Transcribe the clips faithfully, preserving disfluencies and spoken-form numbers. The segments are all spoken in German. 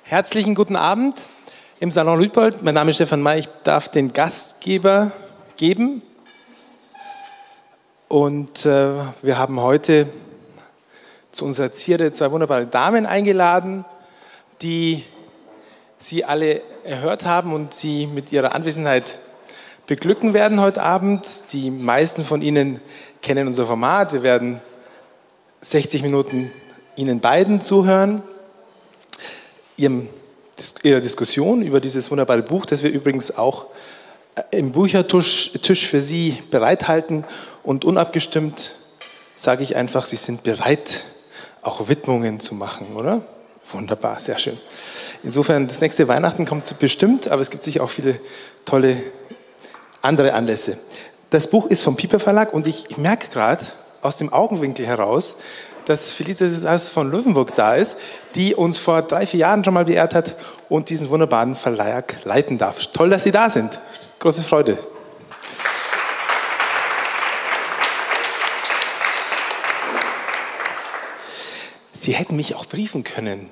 Herzlichen guten Abend im Salon Luitpold. Mein Name ist Stefan May. Ich darf den Gastgeber geben. Und äh, wir haben heute zu unserer Zierde zwei wunderbare Damen eingeladen, die Sie alle erhört haben und Sie mit ihrer Anwesenheit beglücken werden heute Abend. Die meisten von Ihnen kennen unser Format. Wir werden sechzig Minuten Ihnen beiden zuhören. Ihrem, ihrer Diskussion über dieses wunderbare Buch, das wir übrigens auch im Büchertisch Tisch für Sie bereithalten. Und unabgestimmt sage ich einfach, Sie sind bereit, auch Widmungen zu machen, oder? Wunderbar, sehr schön. Insofern, das nächste Weihnachten kommt bestimmt, aber es gibt sicher auch viele tolle andere Anlässe. Das Buch ist vom Piper Verlag und ich, ich merke gerade aus dem Augenwinkel heraus, dass Felicitas von Löwenburg da ist, die uns vor drei, vier Jahren schon mal beehrt hat und diesen wunderbaren Verlag leiten darf. Toll, dass Sie da sind. Große Freude. Sie hätten mich auch briefen können.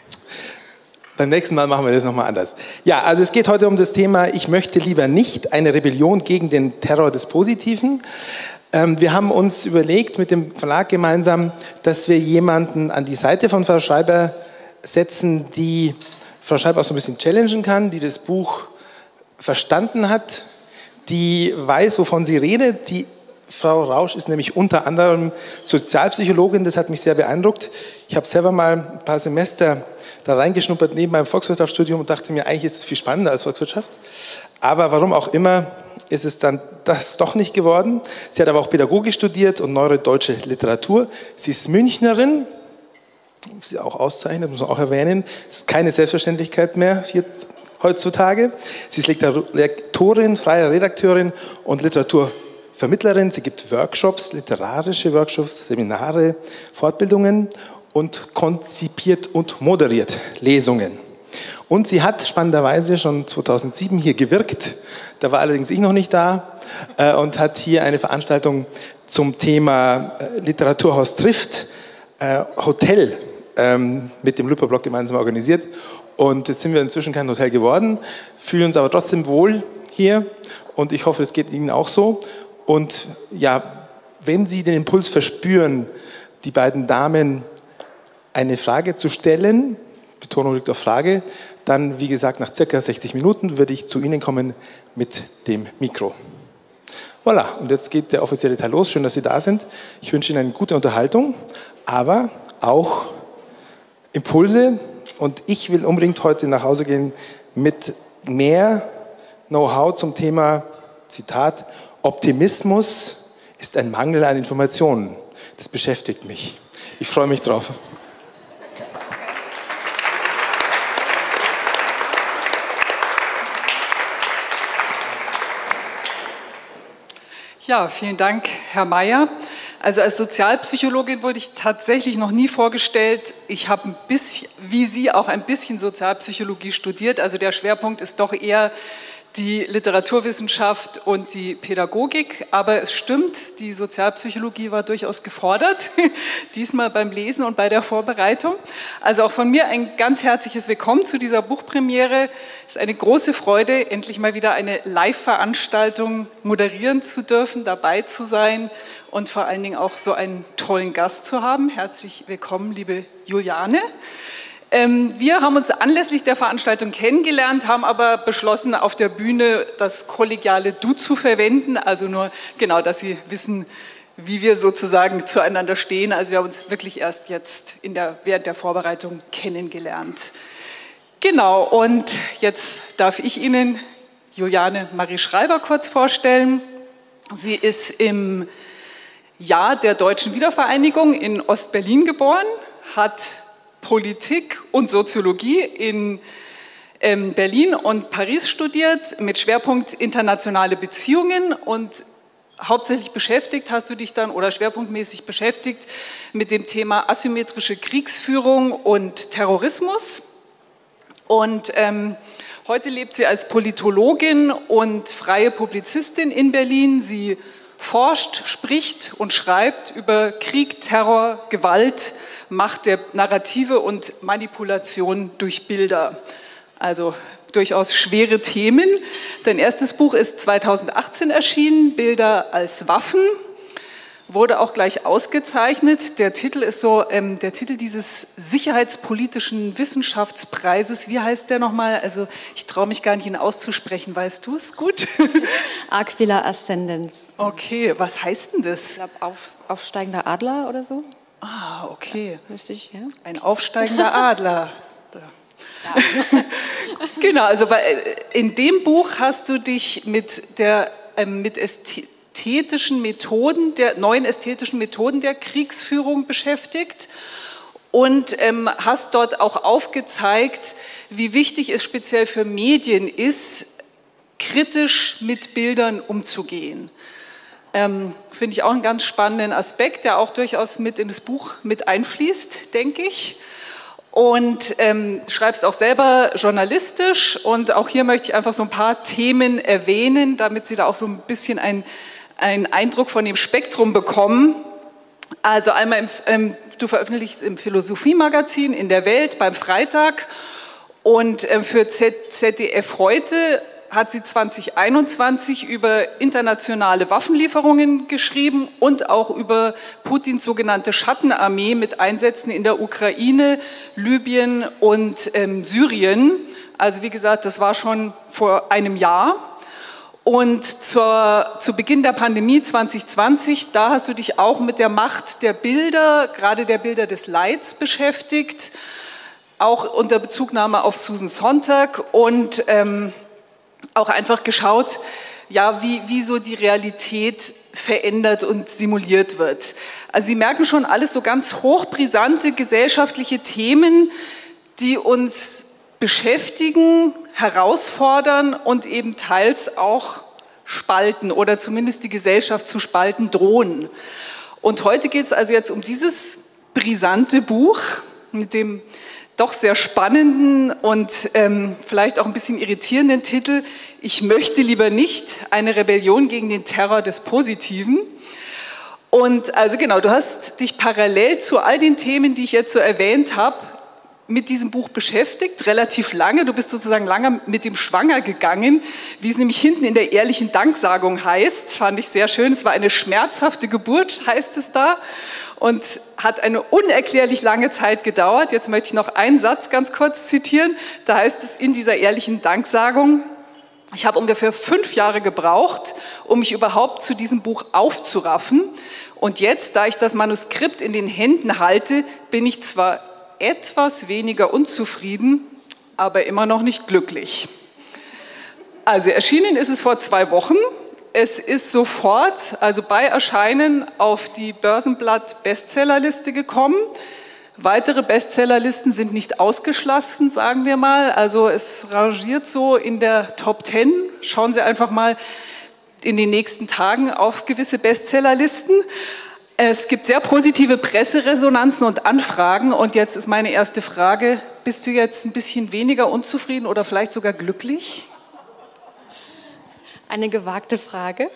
Beim nächsten Mal machen wir das nochmal anders. Ja, also es geht heute um das Thema Ich möchte lieber nicht, eine Rebellion gegen den Terror des Positiven. Wir haben uns überlegt mit dem Verlag gemeinsam, dass wir jemanden an die Seite von Frau Schreiber setzen, die Frau Schreiber auch so ein bisschen challengen kann, die das Buch verstanden hat, die weiß, wovon sie redet. Die Frau Rausch ist nämlich unter anderem Sozialpsychologin, das hat mich sehr beeindruckt. Ich habe selber mal ein paar Semester da reingeschnuppert neben meinem Volkswirtschaftsstudium und dachte mir, eigentlich ist es viel spannender als Volkswirtschaft. Aber warum auch immer ist es dann das doch nicht geworden. Sie hat aber auch Pädagogik studiert und Neuere Deutsche Literatur. Sie ist Münchnerin, muss sie auch auszeichnen, muss man auch erwähnen. Das ist keine Selbstverständlichkeit mehr hier heutzutage. Sie ist Lektorin, freie Redakteurin und Literaturvermittlerin. Sie gibt Workshops, literarische Workshops, Seminare, Fortbildungen und konzipiert und moderiert Lesungen. Und sie hat spannenderweise schon zweitausendsieben hier gewirkt, da war allerdings ich noch nicht da, äh, und hat hier eine Veranstaltung zum Thema äh, Literaturhaus trifft, äh, Hotel ähm, mit dem Lüpper-Blog gemeinsam organisiert. Und jetzt sind wir inzwischen kein Hotel geworden, fühlen uns aber trotzdem wohl hier und ich hoffe, es geht Ihnen auch so. Und ja, wenn Sie den Impuls verspüren, die beiden Damen eine Frage zu stellen, Betonung liegt auf Frage, dann, wie gesagt, nach circa sechzig Minuten würde ich zu Ihnen kommen mit dem Mikro. Voilà, und jetzt geht der offizielle Teil los. Schön, dass Sie da sind. Ich wünsche Ihnen eine gute Unterhaltung, aber auch Impulse. Und ich will unbedingt heute nach Hause gehen mit mehr Know-how zum Thema, Zitat, Optimismus ist ein Mangel an Informationen. Das beschäftigt mich. Ich freue mich drauf. Ja, vielen Dank, Herr Mayer. Also als Sozialpsychologin wurde ich tatsächlich noch nie vorgestellt. Ich habe ein bisschen, wie Sie, auch ein bisschen Sozialpsychologie studiert. Also der Schwerpunkt ist doch eher die Literaturwissenschaft und die Pädagogik. Aber es stimmt, die Sozialpsychologie war durchaus gefordert, diesmal beim Lesen und bei der Vorbereitung. Also auch von mir ein ganz herzliches Willkommen zu dieser Buchpremiere. Es ist eine große Freude, endlich mal wieder eine Live-Veranstaltung moderieren zu dürfen, dabei zu sein und vor allen Dingen auch so einen tollen Gast zu haben. Herzlich willkommen, liebe Juliane. Wir haben uns anlässlich der Veranstaltung kennengelernt, haben aber beschlossen, auf der Bühne das kollegiale Du zu verwenden, also nur genau, dass Sie wissen, wie wir sozusagen zueinander stehen. Also wir haben uns wirklich erst jetzt in der, während der Vorbereitung kennengelernt. Genau, und jetzt darf ich Ihnen Juliane Marie Schreiber kurz vorstellen. Sie ist im Jahr der Deutschen Wiedervereinigung in Ostberlin geboren, hat Politik und Soziologie in ähm, Berlin und Paris studiert, mit Schwerpunkt internationale Beziehungen, und hauptsächlich beschäftigt hast du dich dann oder schwerpunktmäßig beschäftigt mit dem Thema asymmetrische Kriegsführung und Terrorismus. Und ähm, heute lebt sie als Politologin und freie Publizistin in Berlin. Sie forscht, spricht und schreibt über Krieg, Terror, Gewalt, Macht der Narrative und Manipulation durch Bilder. Also durchaus schwere Themen. Dein erstes Buch ist zweitausendachtzehn erschienen, Bilder als Waffen, wurde auch gleich ausgezeichnet. Der Titel ist so ähm, der Titel dieses sicherheitspolitischen Wissenschaftspreises. Wie heißt der nochmal? Also ich traue mich gar nicht, ihn auszusprechen. Weißt du es gut? Aquila Ascendens. Okay, was heißt denn das? Ich glaube, auf, aufsteigender Adler oder so. Ah, okay. Ja, müsste ich, ja. Ein aufsteigender Adler. Ja. Genau, also in dem Buch hast du dich mit, der, ähm, mit ästhetischen Methoden, der neuen ästhetischen Methoden der Kriegsführung beschäftigt und ähm, hast dort auch aufgezeigt, wie wichtig es speziell für Medien ist, kritisch mit Bildern umzugehen. Ähm, finde ich auch einen ganz spannenden Aspekt, der auch durchaus mit in das Buch mit einfließt, denke ich. Und ähm, schreibst auch selber journalistisch und auch hier möchte ich einfach so ein paar Themen erwähnen, damit Sie da auch so ein bisschen ein, einen Eindruck von dem Spektrum bekommen. Also einmal, im, ähm, du veröffentlichst im Philosophie-Magazin in der Welt beim Freitag und ähm, für Z D F heute hat sie zweitausendeinundzwanzig über internationale Waffenlieferungen geschrieben und auch über Putins sogenannte Schattenarmee mit Einsätzen in der Ukraine, Libyen und ähm, Syrien. Also wie gesagt, das war schon vor einem Jahr. Und zur, zu Beginn der Pandemie zwanzig zwanzig, da hast du dich auch mit der Macht der Bilder, gerade der Bilder des Leids beschäftigt, auch unter Bezugnahme auf Susan Sontag und ähm, auch einfach geschaut, ja, wie, wie so die Realität verändert und simuliert wird. Also Sie merken schon, alles so ganz hochbrisante gesellschaftliche Themen, die uns beschäftigen, herausfordern und eben teils auch spalten oder zumindest die Gesellschaft zu spalten drohen. Und heute geht es also jetzt um dieses brisante Buch mit dem doch sehr spannenden und ähm, vielleicht auch ein bisschen irritierenden Titel „Ich möchte lieber nicht, eine Rebellion gegen den Terror des Positiven". Und also genau, du hast dich parallel zu all den Themen, die ich jetzt so erwähnt habe, mit diesem Buch beschäftigt, relativ lange. Du bist sozusagen lange mit dem schwanger gegangen, wie es nämlich hinten in der ehrlichen Danksagung heißt. Fand ich sehr schön. Es war eine schmerzhafte Geburt, heißt es da. Und hat eine unerklärlich lange Zeit gedauert. Jetzt möchte ich noch einen Satz ganz kurz zitieren. Da heißt es in dieser ehrlichen Danksagung: Ich habe ungefähr fünf Jahre gebraucht, um mich überhaupt zu diesem Buch aufzuraffen. Und jetzt, da ich das Manuskript in den Händen halte, bin ich zwar etwas weniger unzufrieden, aber immer noch nicht glücklich. Also erschienen ist es vor zwei Wochen. Es ist sofort, also bei Erscheinen, auf die Börsenblatt-Bestsellerliste gekommen. Weitere Bestsellerlisten sind nicht ausgeschlossen, sagen wir mal. Also es rangiert so in der Top Ten. Schauen Sie einfach mal in den nächsten Tagen auf gewisse Bestsellerlisten. Es gibt sehr positive Presseresonanzen und Anfragen. Und jetzt ist meine erste Frage: Bist du jetzt ein bisschen weniger unzufrieden oder vielleicht sogar glücklich? Eine gewagte Frage.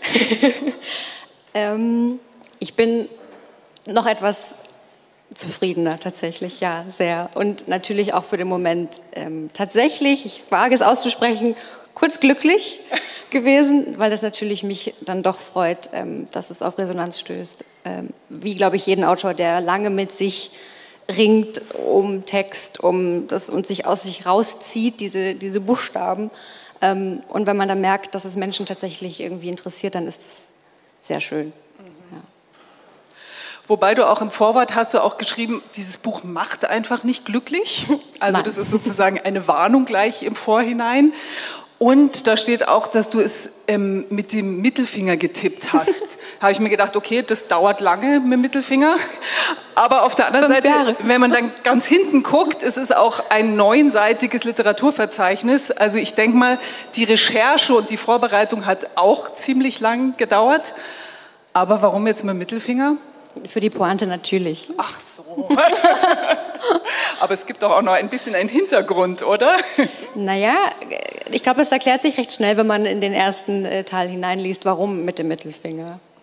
ähm, ich bin noch etwas zufriedener tatsächlich, ja, sehr. Und natürlich auch für den Moment ähm, tatsächlich, ich wage es auszusprechen, kurz glücklich gewesen, weil das natürlich mich dann doch freut, ähm, dass es auf Resonanz stößt. Ähm, wie, glaube ich, jeden Autor, der lange mit sich ringt um Text, um das und sich aus sich rauszieht, diese, diese Buchstaben. Ähm, und wenn man dann merkt, dass es Menschen tatsächlich irgendwie interessiert, dann ist das sehr schön. Ja. Wobei du auch im Vorwort hast du auch geschrieben, dieses Buch macht einfach nicht glücklich. Also Nein. Das ist sozusagen eine Warnung gleich im Vorhinein. Und da steht auch, dass du es ähm, mit dem Mittelfinger getippt hast. Da habe ich mir gedacht, okay, das dauert lange mit dem Mittelfinger. Aber auf der anderen Fünf Seite, Jahre. wenn man dann ganz hinten guckt, es ist auch ein neunseitiges Literaturverzeichnis. Also ich denke mal, die Recherche und die Vorbereitung hat auch ziemlich lang gedauert. Aber warum jetzt mit dem Mittelfinger? Für die Pointe natürlich. Ach so. Aber es gibt doch auch noch ein bisschen einen Hintergrund, oder? Naja, ich glaube, es erklärt sich recht schnell, wenn man in den ersten Teil hineinliest, warum mit dem Mittelfinger.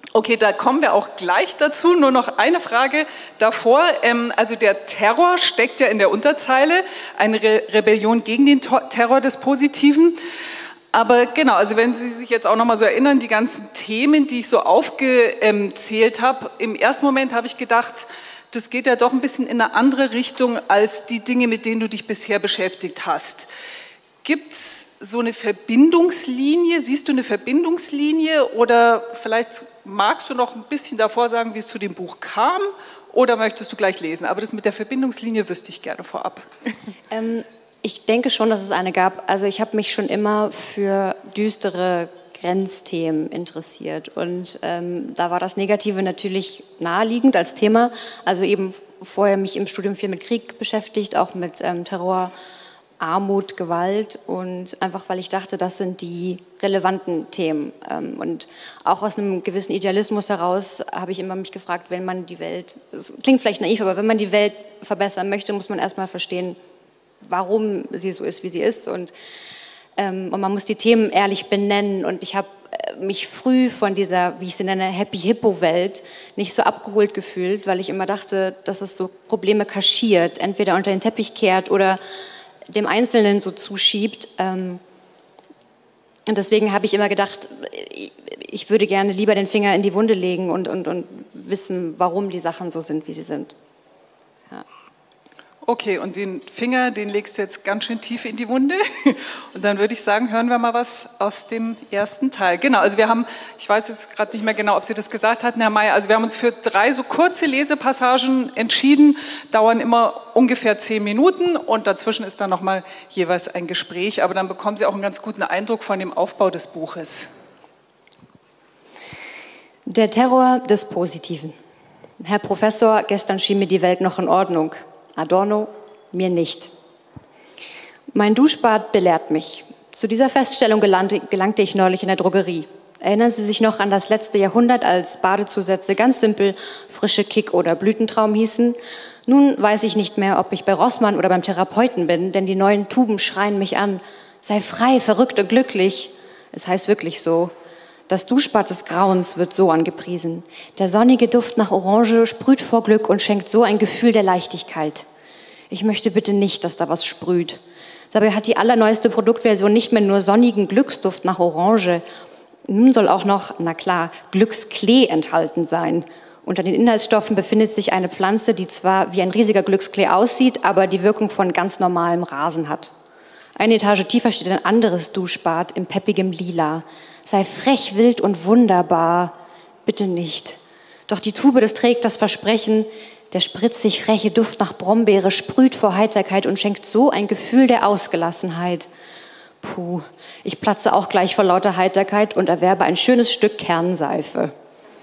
Okay, da kommen wir auch gleich dazu. Nur noch eine Frage davor. Ähm, also der Terror steckt ja in der Unterzeile, eine Re Rebellion gegen den Tor Terror des Positiven. Aber genau, also wenn Sie sich jetzt auch noch mal so erinnern, die ganzen Themen, die ich so aufgezählt habe, im ersten Moment habe ich gedacht, das geht ja doch ein bisschen in eine andere Richtung als die Dinge, mit denen du dich bisher beschäftigt hast. Gibt es so eine Verbindungslinie? Siehst du eine Verbindungslinie oder vielleicht magst du noch ein bisschen davor sagen, wie es zu dem Buch kam oder möchtest du gleich lesen? Aber das mit der Verbindungslinie wüsste ich gerne vorab. Ähm, ich denke schon, dass es eine gab. Also ich habe mich schon immer für düstere Grenzthemen interessiert und ähm, da war das Negative natürlich naheliegend als Thema. Also eben vorher mich im Studium viel mit Krieg beschäftigt, auch mit ähm, Terror, Armut, Gewalt und einfach, weil ich dachte, das sind die relevanten Themen. Und auch aus einem gewissen Idealismus heraus habe ich immer mich gefragt, wenn man die Welt, das klingt vielleicht naiv, aber wenn man die Welt verbessern möchte, muss man erstmal verstehen, warum sie so ist, wie sie ist. Und, und man muss die Themen ehrlich benennen. Und ich habe mich früh von dieser, wie ich sie nenne, Happy-Hippo-Welt nicht so abgeholt gefühlt, weil ich immer dachte, dass es so Probleme kaschiert, entweder unter den Teppich kehrt oder dem Einzelnen so zuschiebt. Und deswegen habe ich immer gedacht, ich würde gerne lieber den Finger in die Wunde legen und, und, und wissen, warum die Sachen so sind, wie sie sind. Ja. Okay, und den Finger, den legst du jetzt ganz schön tief in die Wunde. Und dann würde ich sagen, hören wir mal was aus dem ersten Teil. Genau, also wir haben, ich weiß jetzt gerade nicht mehr genau, ob Sie das gesagt hatten, Herr Mayer, also wir haben uns für drei so kurze Lesepassagen entschieden, dauern immer ungefähr zehn Minuten und dazwischen ist dann nochmal jeweils ein Gespräch, aber dann bekommen Sie auch einen ganz guten Eindruck von dem Aufbau des Buches. Der Terror des Positiven. Herr Professor, gestern schien mir die Welt noch in Ordnung. Adorno, mir nicht. Mein Duschbad belehrt mich. Zu dieser Feststellung gelangte, gelangte ich neulich in der Drogerie. Erinnern Sie sich noch an das letzte Jahrhundert, als Badezusätze ganz simpel frische Kick oder Blütentraum hießen? Nun weiß ich nicht mehr, ob ich bei Rossmann oder beim Therapeuten bin, denn die neuen Tuben schreien mich an. Sei frei, verrückt und glücklich. Es heißt wirklich so. Das Duschbad des Grauens wird so angepriesen. Der sonnige Duft nach Orange sprüht vor Glück und schenkt so ein Gefühl der Leichtigkeit. Ich möchte bitte nicht, dass da was sprüht. Dabei hat die allerneueste Produktversion nicht mehr nur sonnigen Glücksduft nach Orange. Nun soll auch noch, na klar, Glücksklee enthalten sein. Unter den Inhaltsstoffen befindet sich eine Pflanze, die zwar wie ein riesiger Glücksklee aussieht, aber die Wirkung von ganz normalem Rasen hat. Eine Etage tiefer steht ein anderes Duschbad in peppigem Lila. Sei frech, wild und wunderbar. Bitte nicht. Doch die Tube, das trägt das Versprechen, der spritzig freche Duft nach Brombeere sprüht vor Heiterkeit und schenkt so ein Gefühl der Ausgelassenheit. Puh, ich platze auch gleich vor lauter Heiterkeit und erwerbe ein schönes Stück Kernseife.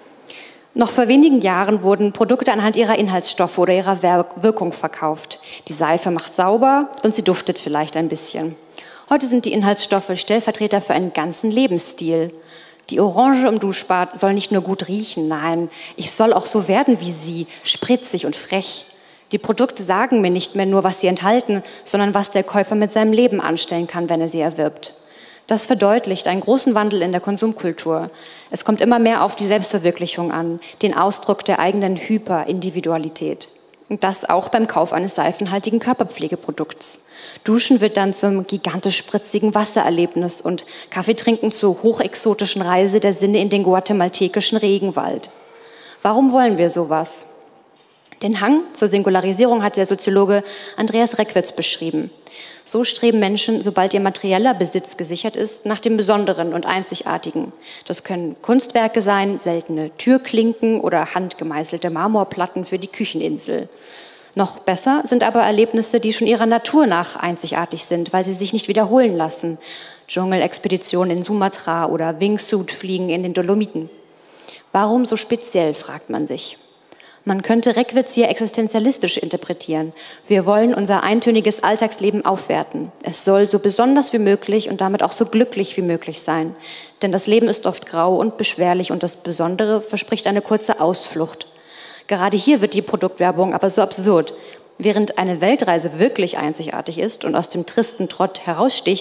Noch vor wenigen Jahren wurden Produkte anhand ihrer Inhaltsstoffe oder ihrer Wirkung verkauft. Die Seife macht sauber und sie duftet vielleicht ein bisschen. Heute sind die Inhaltsstoffe Stellvertreter für einen ganzen Lebensstil. Die Orange im Duschbad soll nicht nur gut riechen, nein, ich soll auch so werden wie sie, spritzig und frech. Die Produkte sagen mir nicht mehr nur, was sie enthalten, sondern was der Käufer mit seinem Leben anstellen kann, wenn er sie erwirbt. Das verdeutlicht einen großen Wandel in der Konsumkultur. Es kommt immer mehr auf die Selbstverwirklichung an, den Ausdruck der eigenen Hyperindividualität. Und das auch beim Kauf eines seifenhaltigen Körperpflegeprodukts. Duschen wird dann zum gigantisch spritzigen Wassererlebnis und Kaffee trinken zur hochexotischen Reise der Sinne in den guatemaltekischen Regenwald. Warum wollen wir sowas? Den Hang zur Singularisierung hat der Soziologe Andreas Reckwitz beschrieben. So streben Menschen, sobald ihr materieller Besitz gesichert ist, nach dem Besonderen und Einzigartigen. Das können Kunstwerke sein, seltene Türklinken oder handgemeißelte Marmorplatten für die Kücheninsel. Noch besser sind aber Erlebnisse, die schon ihrer Natur nach einzigartig sind, weil sie sich nicht wiederholen lassen. Dschungelexpeditionen in Sumatra oder Wingsuit-Fliegen in den Dolomiten. Warum so speziell, fragt man sich. Man könnte Reckwitz hier existenzialistisch interpretieren. Wir wollen unser eintöniges Alltagsleben aufwerten. Es soll so besonders wie möglich und damit auch so glücklich wie möglich sein. Denn das Leben ist oft grau und beschwerlich und das Besondere verspricht eine kurze Ausflucht. Gerade hier wird die Produktwerbung aber so absurd. Während eine Weltreise wirklich einzigartig ist und aus dem tristen Trott heraussticht,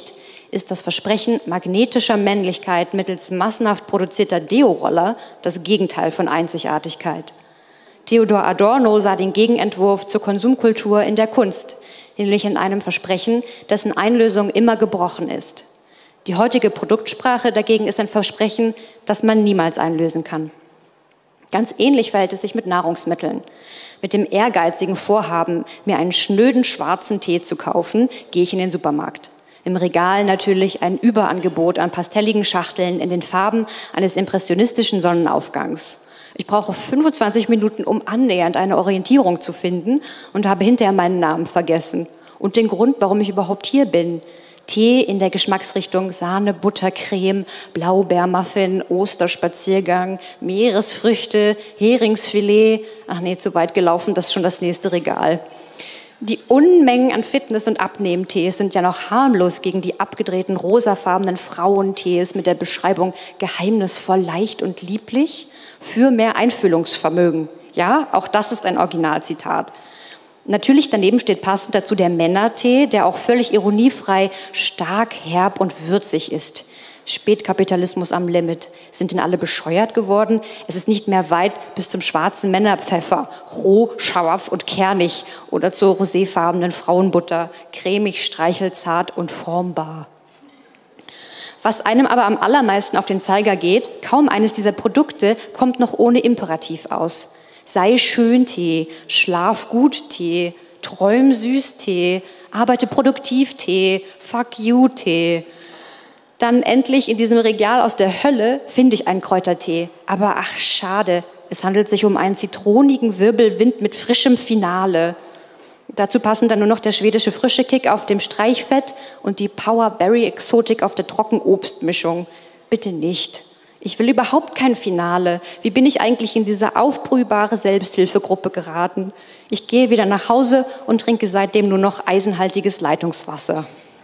ist das Versprechen magnetischer Männlichkeit mittels massenhaft produzierter Deo-Roller das Gegenteil von Einzigartigkeit. Theodor Adorno sah den Gegenentwurf zur Konsumkultur in der Kunst, nämlich in einem Versprechen, dessen Einlösung immer gebrochen ist. Die heutige Produktsprache dagegen ist ein Versprechen, das man niemals einlösen kann. Ganz ähnlich verhält es sich mit Nahrungsmitteln. Mit dem ehrgeizigen Vorhaben, mir einen schnöden schwarzen Tee zu kaufen, gehe ich in den Supermarkt. Im Regal natürlich ein Überangebot an pastelligen Schachteln in den Farben eines impressionistischen Sonnenaufgangs. Ich brauche fünfundzwanzig Minuten, um annähernd eine Orientierung zu finden und habe hinterher meinen Namen vergessen. Und den Grund, warum ich überhaupt hier bin. Tee in der Geschmacksrichtung Sahne, Butter, Creme, Blaubeermuffin, Osterspaziergang, Meeresfrüchte, Heringsfilet. Ach nee, zu weit gelaufen, das ist schon das nächste Regal. Die Unmengen an Fitness- und Abnehmtees sind ja noch harmlos gegen die abgedrehten rosafarbenen Frauentees mit der Beschreibung geheimnisvoll, leicht und lieblich für mehr Einfühlungsvermögen. Ja, auch das ist ein Originalzitat. Natürlich daneben steht passend dazu der Männertee, der auch völlig ironiefrei stark, herb und würzig ist. Spätkapitalismus am Limit. Sind denn alle bescheuert geworden? Es ist nicht mehr weit bis zum schwarzen Männerpfeffer, roh, scharf und kernig, oder zur roséfarbenen Frauenbutter, cremig, streichelzart und formbar. Was einem aber am allermeisten auf den Zeiger geht, kaum eines dieser Produkte kommt noch ohne Imperativ aus. Sei schön Tee, schlaf gut Tee, träum süß Tee, arbeite produktiv Tee, fuck you Tee. Dann endlich in diesem Regal aus der Hölle finde ich einen Kräutertee. Aber ach schade, es handelt sich um einen zitronigen Wirbelwind mit frischem Finale. Dazu passen dann nur noch der schwedische frische Kick auf dem Streichfett und die Power Berry Exotik auf der Trockenobstmischung. Bitte nicht. Ich will überhaupt kein Finale. Wie bin ich eigentlich in diese aufbrühbare Selbsthilfegruppe geraten? Ich gehe wieder nach Hause und trinke seitdem nur noch eisenhaltiges Leitungswasser.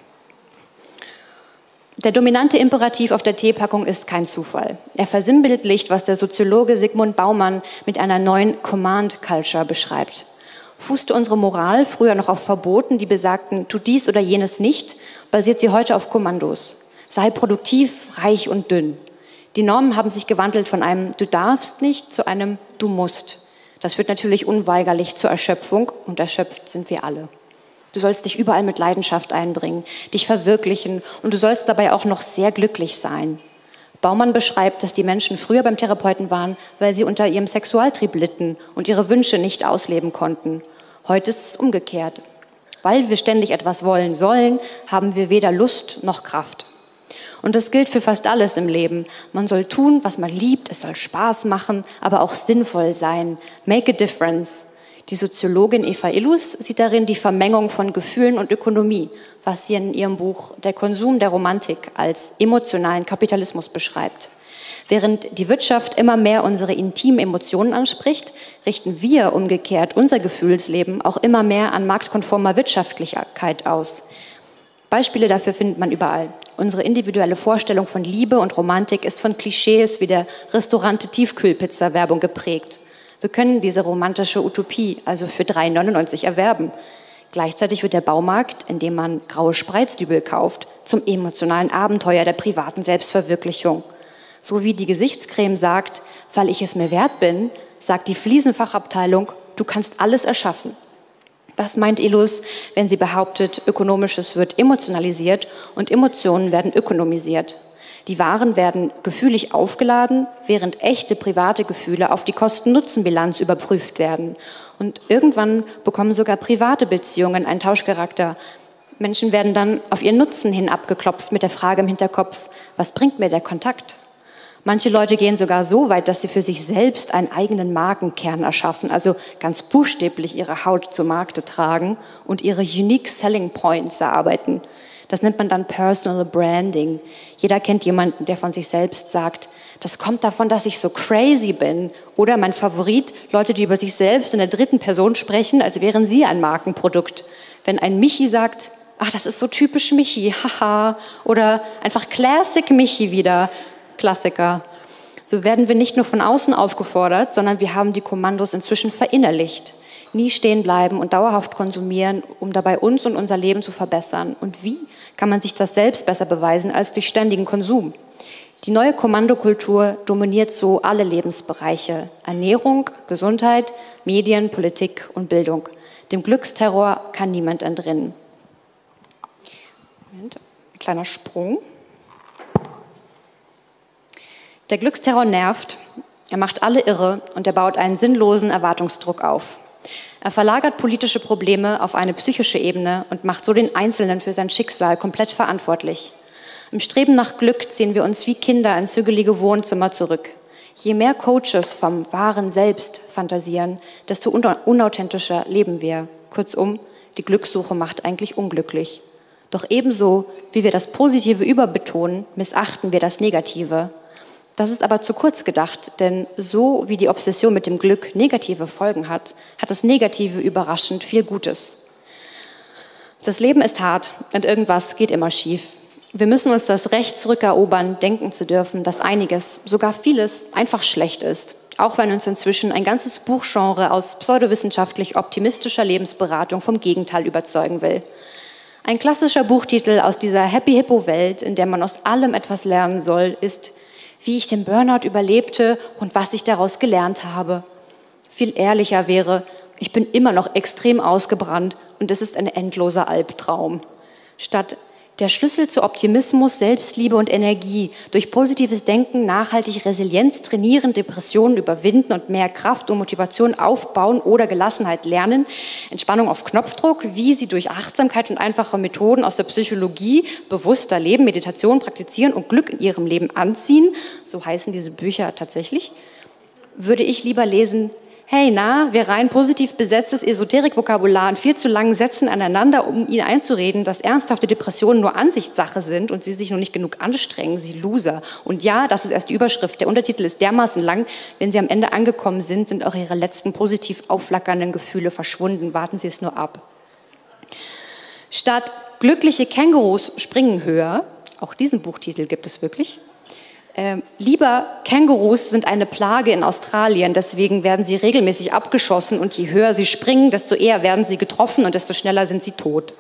Der dominante Imperativ auf der Teepackung ist kein Zufall. Er versinnbildlicht, was der Soziologe Zygmunt Bauman mit einer neuen Command Culture beschreibt. Fußte unsere Moral früher noch auf Verboten, die besagten, tu dies oder jenes nicht, basiert sie heute auf Kommandos. Sei produktiv, reich und dünn. Die Normen haben sich gewandelt von einem Du darfst nicht zu einem Du musst. Das führt natürlich unweigerlich zur Erschöpfung und erschöpft sind wir alle. Du sollst dich überall mit Leidenschaft einbringen, dich verwirklichen und du sollst dabei auch noch sehr glücklich sein. Baumann beschreibt, dass die Menschen früher beim Therapeuten waren, weil sie unter ihrem Sexualtrieb litten und ihre Wünsche nicht ausleben konnten. Heute ist es umgekehrt. Weil wir ständig etwas wollen sollen, haben wir weder Lust noch Kraft. Und das gilt für fast alles im Leben. Man soll tun, was man liebt, es soll Spaß machen, aber auch sinnvoll sein. Make a difference. Die Soziologin Eva Illus sieht darin die Vermengung von Gefühlen und Ökonomie, was sie in ihrem Buch Der Konsum der Romantik als emotionalen Kapitalismus beschreibt. Während die Wirtschaft immer mehr unsere intimen Emotionen anspricht, richten wir umgekehrt unser Gefühlsleben auch immer mehr an marktkonformer Wirtschaftlichkeit aus. Beispiele dafür findet man überall. Unsere individuelle Vorstellung von Liebe und Romantik ist von Klischees wie der Restaurante-Tiefkühlpizza-Werbung geprägt. Wir können diese romantische Utopie also für drei neunundneunzig erwerben. Gleichzeitig wird der Baumarkt, in dem man graue Spreizdübel kauft, zum emotionalen Abenteuer der privaten Selbstverwirklichung. So wie die Gesichtscreme sagt, weil ich es mir wert bin, sagt die Fliesenfachabteilung, du kannst alles erschaffen. Das meint Illus, wenn sie behauptet, Ökonomisches wird emotionalisiert und Emotionen werden ökonomisiert. Die Waren werden gefühlig aufgeladen, während echte private Gefühle auf die Kosten-Nutzen-Bilanz überprüft werden. Und irgendwann bekommen sogar private Beziehungen einen Tauschcharakter. Menschen werden dann auf ihren Nutzen hin abgeklopft mit der Frage im Hinterkopf, was bringt mir der Kontakt? Manche Leute gehen sogar so weit, dass sie für sich selbst einen eigenen Markenkern erschaffen, also ganz buchstäblich ihre Haut zu Markte tragen und ihre Unique Selling Points erarbeiten. Das nennt man dann Personal Branding. Jeder kennt jemanden, der von sich selbst sagt, das kommt davon, dass ich so crazy bin. Oder mein Favorit, Leute, die über sich selbst in der dritten Person sprechen, als wären sie ein Markenprodukt. Wenn ein Michi sagt, ach, das ist so typisch Michi, haha. Oder einfach Classic Michi wieder, Klassiker. So werden wir nicht nur von außen aufgefordert, sondern wir haben die Kommandos inzwischen verinnerlicht. Nie stehen bleiben und dauerhaft konsumieren, um dabei uns und unser Leben zu verbessern. Und wie kann man sich das selbst besser beweisen als durch ständigen Konsum? Die neue Kommandokultur dominiert so alle Lebensbereiche: Ernährung, Gesundheit, Medien, Politik und Bildung. Dem Glücksterror kann niemand entrinnen. Moment, ein kleiner Sprung. Der Glücksterror nervt, er macht alle irre und er baut einen sinnlosen Erwartungsdruck auf. Er verlagert politische Probleme auf eine psychische Ebene und macht so den Einzelnen für sein Schicksal komplett verantwortlich. Im Streben nach Glück ziehen wir uns wie Kinder ins hügelige Wohnzimmer zurück. Je mehr Coaches vom wahren Selbst fantasieren, desto unauthentischer leben wir. Kurzum, die Glückssuche macht eigentlich unglücklich. Doch ebenso, wie wir das Positive überbetonen, missachten wir das Negative. Das ist aber zu kurz gedacht, denn so wie die Obsession mit dem Glück negative Folgen hat, hat das Negative überraschend viel Gutes. Das Leben ist hart und irgendwas geht immer schief. Wir müssen uns das Recht zurückerobern, denken zu dürfen, dass einiges, sogar vieles, einfach schlecht ist. Auch wenn uns inzwischen ein ganzes Buchgenre aus pseudowissenschaftlich optimistischer Lebensberatung vom Gegenteil überzeugen will. Ein klassischer Buchtitel aus dieser Happy-Hippo-Welt, in der man aus allem etwas lernen soll, ist Wie ich den Burnout überlebte und was ich daraus gelernt habe. Viel ehrlicher wäre, ich bin immer noch extrem ausgebrannt und es ist ein endloser Albtraum. Statt der Schlüssel zu Optimismus, Selbstliebe und Energie, durch positives Denken nachhaltig Resilienz trainieren, Depressionen überwinden und mehr Kraft und Motivation aufbauen oder Gelassenheit lernen, Entspannung auf Knopfdruck, wie sie durch Achtsamkeit und einfache Methoden aus der Psychologie bewusster leben, Meditation praktizieren und Glück in ihrem Leben anziehen, so heißen diese Bücher tatsächlich, würde ich lieber lesen: Hey, na, wir reihen positiv besetztes Esoterik-Vokabular in viel zu langen Sätzen aneinander, um Ihnen einzureden, dass ernsthafte Depressionen nur Ansichtssache sind und Sie sich noch nicht genug anstrengen, Sie Loser. Und ja, das ist erst die Überschrift. Der Untertitel ist dermaßen lang. Wenn Sie am Ende angekommen sind, sind auch Ihre letzten positiv aufflackernden Gefühle verschwunden. Warten Sie es nur ab. Statt glückliche Kängurus springen höher, auch diesen Buchtitel gibt es wirklich, Ähm, lieber, Kängurus sind eine Plage in Australien, deswegen werden sie regelmäßig abgeschossen und je höher sie springen, desto eher werden sie getroffen und desto schneller sind sie tot.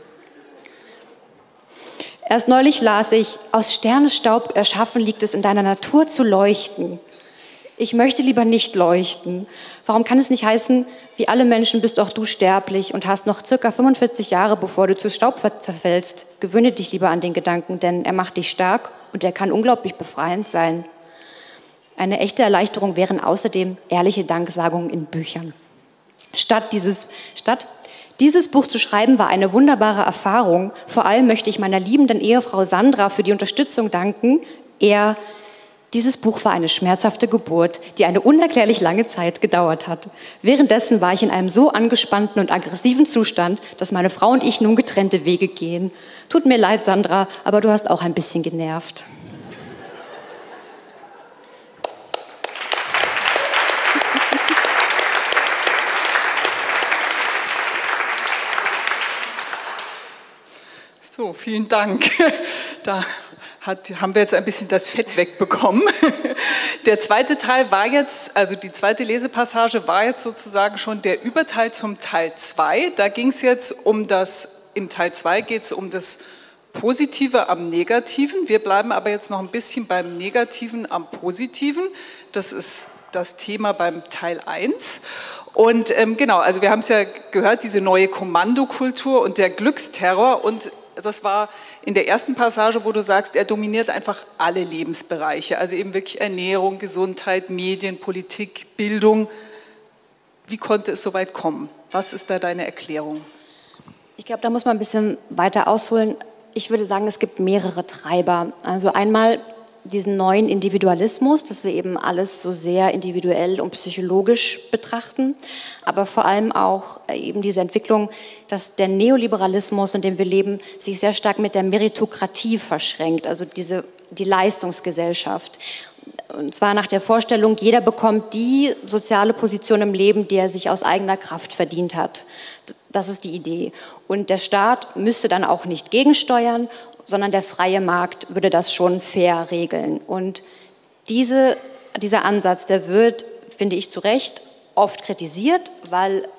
Erst neulich las ich, aus Sternenstaub erschaffen liegt es in deiner Natur zu leuchten. Ich möchte lieber nicht leuchten. Warum kann es nicht heißen, wie alle Menschen bist auch du sterblich und hast noch circa fünfundvierzig Jahre, bevor du zu Staub zerfällst? Gewöhne dich lieber an den Gedanken, denn er macht dich stark und er kann unglaublich befreiend sein. Eine echte Erleichterung wären außerdem ehrliche Danksagungen in Büchern. Statt dieses, statt dieses Buch zu schreiben, war eine wunderbare Erfahrung. Vor allem möchte ich meiner liebenden Ehefrau Sandra für die Unterstützung danken. Er Dieses Buch war eine schmerzhafte Geburt, die eine unerklärlich lange Zeit gedauert hat. Währenddessen war ich in einem so angespannten und aggressiven Zustand, dass meine Frau und ich nun getrennte Wege gehen. Tut mir leid, Sandra, aber du hast auch ein bisschen genervt. So, vielen Dank. Da Hat, haben wir jetzt ein bisschen das Fett wegbekommen. Der zweite Teil war jetzt, also die zweite Lesepassage war jetzt sozusagen schon der Überteil zum Teil zwei. Da ging es jetzt um das, im Teil zwei geht es um das Positive am Negativen. Wir bleiben aber jetzt noch ein bisschen beim Negativen am Positiven. Das ist das Thema beim Teil eins. Und ähm, genau, also wir haben es ja gehört, diese neue Kommandokultur und der Glücksterror, und das war in der ersten Passage, wo du sagst, er dominiert einfach alle Lebensbereiche, also eben wirklich Ernährung, Gesundheit, Medien, Politik, Bildung. Wie konnte es so weit kommen? Was ist da deine Erklärung? Ich glaube, da muss man ein bisschen weiter ausholen. Ich würde sagen, es gibt mehrere Treiber. Also einmal diesen neuen Individualismus, dass wir eben alles so sehr individuell und psychologisch betrachten, aber vor allem auch eben diese Entwicklung, dass der Neoliberalismus, in dem wir leben, sich sehr stark mit der Meritokratie verschränkt, also diese, die Leistungsgesellschaft. Und zwar nach der Vorstellung, jeder bekommt die soziale Position im Leben, die er sich aus eigener Kraft verdient hat. Das ist die Idee. Und der Staat müsste dann auch nicht gegensteuern, sondern der freie Markt würde das schon fair regeln. Und diese, dieser Ansatz, der wird, finde ich zu Recht, oft kritisiert, weil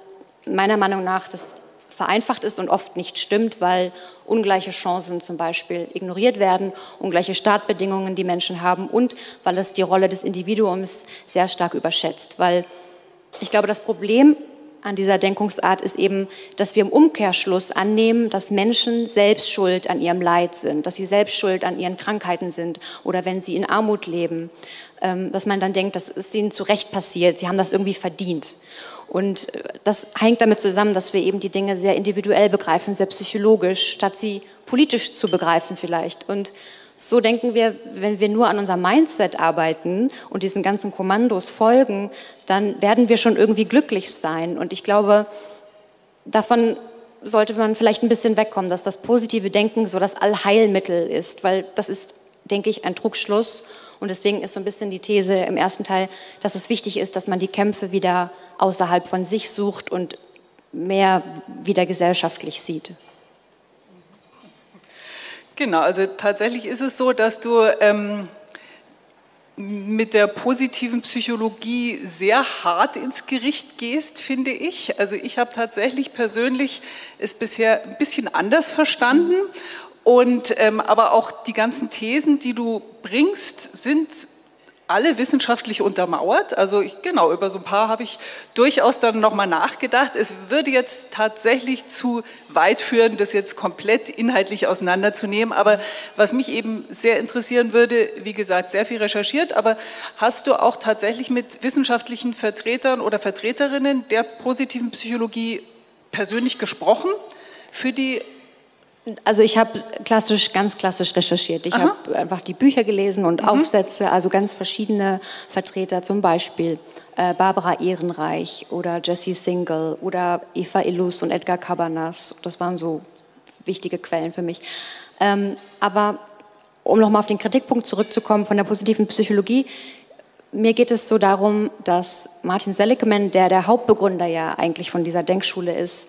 meiner Meinung nach das vereinfacht ist und oft nicht stimmt, weil ungleiche Chancen zum Beispiel ignoriert werden, ungleiche Startbedingungen die Menschen haben und weil es die Rolle des Individuums sehr stark überschätzt. Weil ich glaube, das Problem an dieser Denkungsart ist eben, dass wir im Umkehrschluss annehmen, dass Menschen selbst schuld an ihrem Leid sind, dass sie selbst schuld an ihren Krankheiten sind oder wenn sie in Armut leben, dass man dann denkt, das ist ihnen zu Recht passiert, sie haben das irgendwie verdient. Und das hängt damit zusammen, dass wir eben die Dinge sehr individuell begreifen, sehr psychologisch, statt sie politisch zu begreifen vielleicht. Und so denken wir, wenn wir nur an unser Mindset arbeiten und diesen ganzen Kommandos folgen, dann werden wir schon irgendwie glücklich sein. Und ich glaube, davon sollte man vielleicht ein bisschen wegkommen, dass das positive Denken so das Allheilmittel ist, weil das ist, denke ich, ein Trugschluss. Und deswegen ist so ein bisschen die These im ersten Teil, dass es wichtig ist, dass man die Kämpfe wieder außerhalb von sich sucht und mehr wieder gesellschaftlich sieht. Genau, also tatsächlich ist es so, dass du ähm, mit der positiven Psychologie sehr hart ins Gericht gehst, finde ich. Also ich habe tatsächlich persönlich es bisher ein bisschen anders verstanden. Und, ähm, aber auch die ganzen Thesen, die du bringst, sind alle wissenschaftlich untermauert. Also ich, genau, über so ein paar habe ich durchaus dann nochmal nachgedacht. Es würde jetzt tatsächlich zu weit führen, das jetzt komplett inhaltlich auseinanderzunehmen. Aber was mich eben sehr interessieren würde, wie gesagt, sehr viel recherchiert, aber hast du auch tatsächlich mit wissenschaftlichen Vertretern oder Vertreterinnen der positiven Psychologie persönlich gesprochen für die? Also ich habe klassisch, ganz klassisch recherchiert. Ich habe einfach die Bücher gelesen und mhm. Aufsätze, also ganz verschiedene Vertreter, zum Beispiel äh, Barbara Ehrenreich oder Jessie Singal oder Eva Illus und Edgar Cabanas. Das waren so wichtige Quellen für mich. Ähm, aber um nochmal auf den Kritikpunkt zurückzukommen von der positiven Psychologie, mir geht es so darum, dass Martin Seligman, der der Hauptbegründer ja eigentlich von dieser Denkschule ist,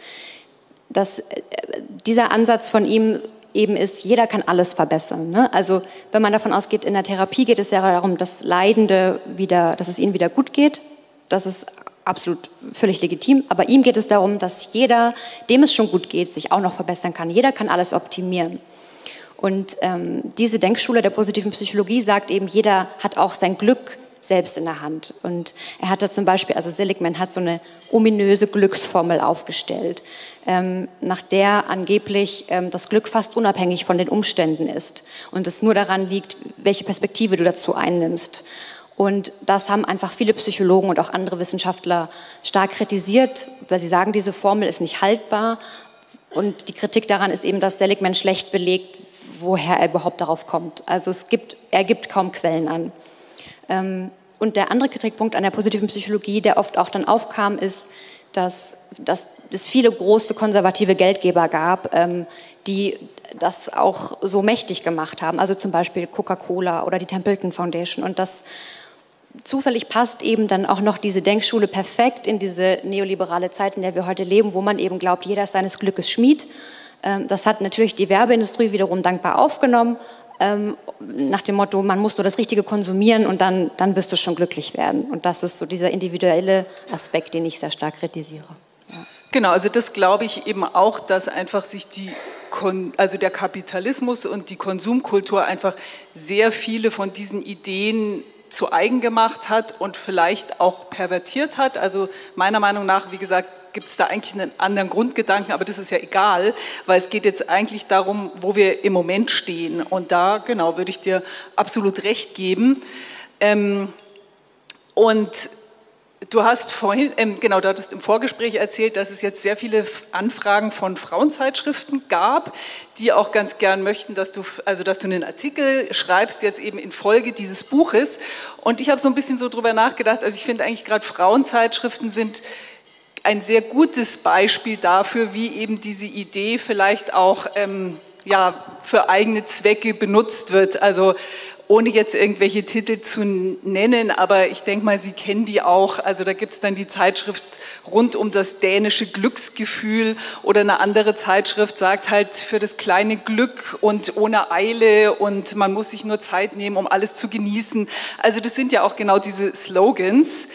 dass dieser Ansatz von ihm eben ist, jeder kann alles verbessern. Ne? Also wenn man davon ausgeht, in der Therapie geht es ja darum, dass Leidende wieder, dass es ihnen wieder gut geht. Das ist absolut völlig legitim. Aber ihm geht es darum, dass jeder, dem es schon gut geht, sich auch noch verbessern kann. Jeder kann alles optimieren. Und ähm, diese Denkschule der positiven Psychologie sagt eben, jeder hat auch sein Glück selbst in der Hand. Und er hat da zum Beispiel, also Seligman hat so eine ominöse Glücksformel aufgestellt, ähm, nach der angeblich ähm, das Glück fast unabhängig von den Umständen ist und es nur daran liegt, welche Perspektive du dazu einnimmst. Und das haben einfach viele Psychologen und auch andere Wissenschaftler stark kritisiert, weil sie sagen, diese Formel ist nicht haltbar. Und die Kritik daran ist eben, dass Seligman schlecht belegt, woher er überhaupt darauf kommt. Also es gibt, er gibt kaum Quellen an. Und der andere Kritikpunkt an der positiven Psychologie, der oft auch dann aufkam, ist, dass, dass es viele große konservative Geldgeber gab, die das auch so mächtig gemacht haben. Also zum Beispiel Coca-Cola oder die Templeton Foundation. Und das zufällig passt eben dann auch noch diese Denkschule perfekt in diese neoliberale Zeit, in der wir heute leben, wo man eben glaubt, jeder ist seines Glückes Schmied. Das hat natürlich die Werbeindustrie wiederum dankbar aufgenommen, Ähm, nach dem Motto, man muss nur das Richtige konsumieren und dann, dann wirst du schon glücklich werden. Und das ist so dieser individuelle Aspekt, den ich sehr stark kritisiere. Ja. Genau, also das glaube ich eben auch, dass einfach sich die, Kon also der Kapitalismus und die Konsumkultur einfach sehr viele von diesen Ideen zu eigen gemacht hat und vielleicht auch pervertiert hat. Also meiner Meinung nach, wie gesagt, gibt es da eigentlich einen anderen Grundgedanken, aber das ist ja egal, weil es geht jetzt eigentlich darum, wo wir im Moment stehen. Und da, genau, würde ich dir absolut recht geben. Ähm, und du hast vorhin, ähm, genau, du hattest im Vorgespräch erzählt, dass es jetzt sehr viele Anfragen von Frauenzeitschriften gab, die auch ganz gern möchten, dass du, also dass du einen Artikel schreibst, jetzt eben in Folge dieses Buches. Und ich habe so ein bisschen so drüber nachgedacht, also ich finde eigentlich gerade Frauenzeitschriften sind ein sehr gutes Beispiel dafür, wie eben diese Idee vielleicht auch ähm, ja, für eigene Zwecke benutzt wird. Also ohne jetzt irgendwelche Titel zu nennen, aber ich denke mal, Sie kennen die auch. Also da gibt es dann die Zeitschrift rund um das dänische Glücksgefühl oder eine andere Zeitschrift sagt halt für das kleine Glück und ohne Eile und man muss sich nur Zeit nehmen, um alles zu genießen. Also das sind ja auch genau diese Slogans.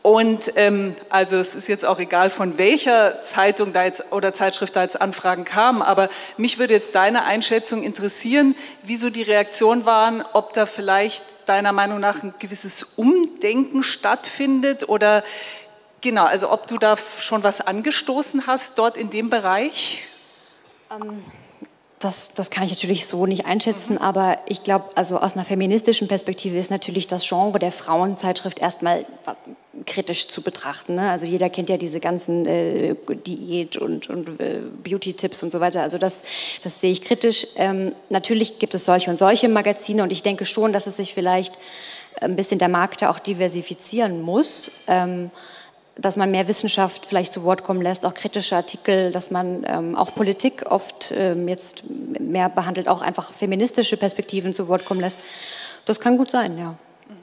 Und ähm, also es ist jetzt auch egal, von welcher Zeitung da jetzt oder Zeitschrift da jetzt Anfragen kamen, aber mich würde jetzt deine Einschätzung interessieren, wie so die Reaktionen waren, ob da vielleicht deiner Meinung nach ein gewisses Umdenken stattfindet oder genau, also ob du da schon was angestoßen hast dort in dem Bereich? Ähm. Das, das kann ich natürlich so nicht einschätzen, aber ich glaube, also aus einer feministischen Perspektive ist natürlich das Genre der Frauenzeitschrift erstmal kritisch zu betrachten. Ne? Also jeder kennt ja diese ganzen äh, Diät- und, und äh, Beauty-Tipps und so weiter. Also das, das sehe ich kritisch. Ähm, natürlich gibt es solche und solche Magazine und ich denke schon, dass es sich vielleicht ein bisschen der Markt da auch diversifizieren muss. Ähm, dass man mehr Wissenschaft vielleicht zu Wort kommen lässt, auch kritische Artikel, dass man ähm, auch Politik oft ähm, jetzt mehr behandelt, auch einfach feministische Perspektiven zu Wort kommen lässt. Das kann gut sein, ja.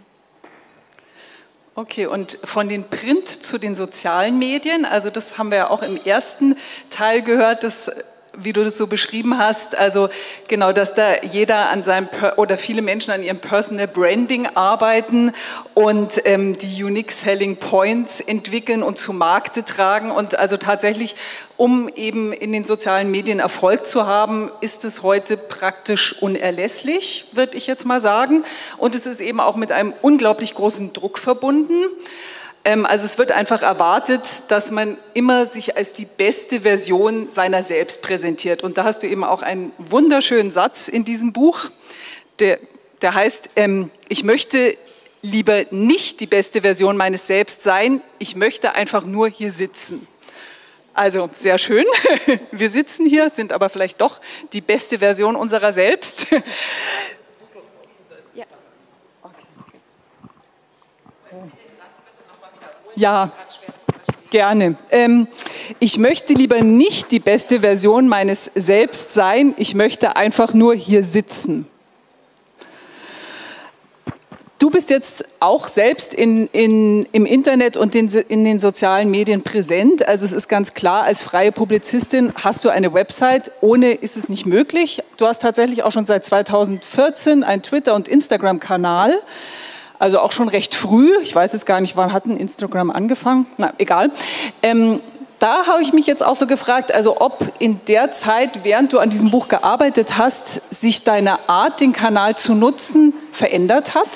Okay, und von den Print zu den sozialen Medien, also das haben wir ja auch im ersten Teil gehört, das, wie du das so beschrieben hast, also genau, dass da jeder an seinem, oder viele Menschen an ihrem Personal Branding arbeiten und ähm, die Unique Selling Points entwickeln und zu Markte tragen und also tatsächlich, um eben in den sozialen Medien Erfolg zu haben, ist es heute praktisch unerlässlich, würde ich jetzt mal sagen, und es ist eben auch mit einem unglaublich großen Druck verbunden. Also es wird einfach erwartet, dass man immer sich als die beste Version seiner selbst präsentiert. Und da hast du eben auch einen wunderschönen Satz in diesem Buch, der, der heißt, ähm, ich möchte lieber nicht die beste Version meines Selbst sein, ich möchte einfach nur hier sitzen. Also sehr schön, wir sitzen hier, sind aber vielleicht doch die beste Version unserer selbst. Ja. Ja, gerne. Ähm, ich möchte lieber nicht die beste Version meines Selbst sein, ich möchte einfach nur hier sitzen. Du bist jetzt auch selbst in, in, im Internet und in, in den sozialen Medien präsent. Also es ist ganz klar, als freie Publizistin hast du eine Website. Ohne ist es nicht möglich. Du hast tatsächlich auch schon seit zweitausendvierzehn einen Twitter- und Instagram-Kanal. Also auch schon recht früh. Ich weiß jetzt gar nicht, wann hat ein Instagram angefangen? Na, egal. Ähm, da habe ich mich jetzt auch so gefragt, also ob in der Zeit, während du an diesem Buch gearbeitet hast, sich deine Art, den Kanal zu nutzen, verändert hat?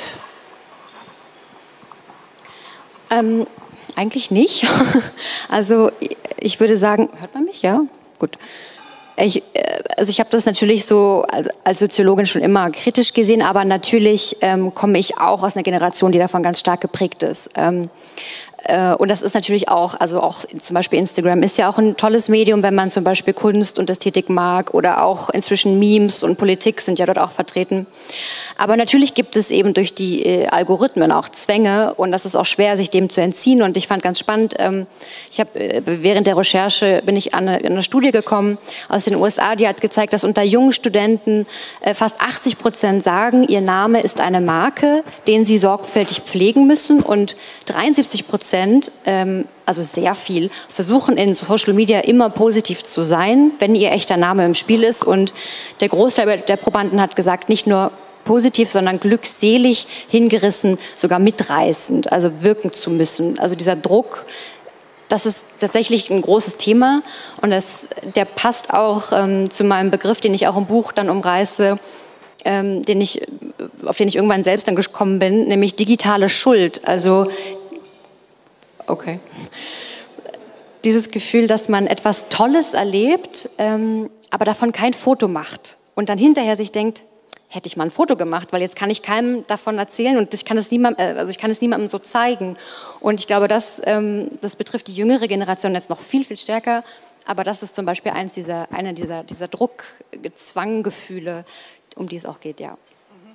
Ähm, eigentlich nicht. Also ich würde sagen, hört man mich? Ja, gut. Ich, also ich habe das natürlich so als, als Soziologin schon immer kritisch gesehen, aber natürlich ähm, komme ich auch aus einer Generation, die davon ganz stark geprägt ist. Ähm, äh, und das ist natürlich auch, also auch zum Beispiel Instagram ist ja auch ein tolles Medium, wenn man zum Beispiel Kunst und Ästhetik mag oder auch inzwischen Memes und Politik sind ja dort auch vertreten. Aber natürlich gibt es eben durch die äh, Algorithmen auch Zwänge und das ist auch schwer, sich dem zu entziehen. Und ich fand ganz spannend, ähm, ich habe äh, während der Recherche bin ich an eine, an eine Studie gekommen aus den U S A, die hat gezeigt, dass unter jungen Studenten äh, fast achtzig Prozent sagen, ihr Name ist eine Marke, den sie sorgfältig pflegen müssen und dreiundsiebzig Prozent, ähm, also sehr viel, versuchen in Social Media immer positiv zu sein, wenn ihr echter Name im Spiel ist. Und der Großteil der Probanden hat gesagt, nicht nur positiv, sondern glückselig, hingerissen, sogar mitreißend, also wirken zu müssen. Also dieser Druck, das ist tatsächlich ein großes Thema und das, der passt auch ähm, zu meinem Begriff, den ich auch im Buch dann umreiße, ähm, den ich, auf den ich irgendwann selbst dann gekommen bin, nämlich digitale Schuld. Also, okay. Dieses Gefühl, dass man etwas Tolles erlebt, ähm, aber davon kein Foto macht und dann hinterher sich denkt, hätte ich mal ein Foto gemacht, weil jetzt kann ich keinem davon erzählen und ich kann es niemandem, also ich kann es niemandem so zeigen. Und ich glaube, das, ähm, das betrifft die jüngere Generation jetzt noch viel, viel stärker. Aber das ist zum Beispiel eins dieser, einer dieser, dieser Druck, Zwanggefühle, um die es auch geht, ja.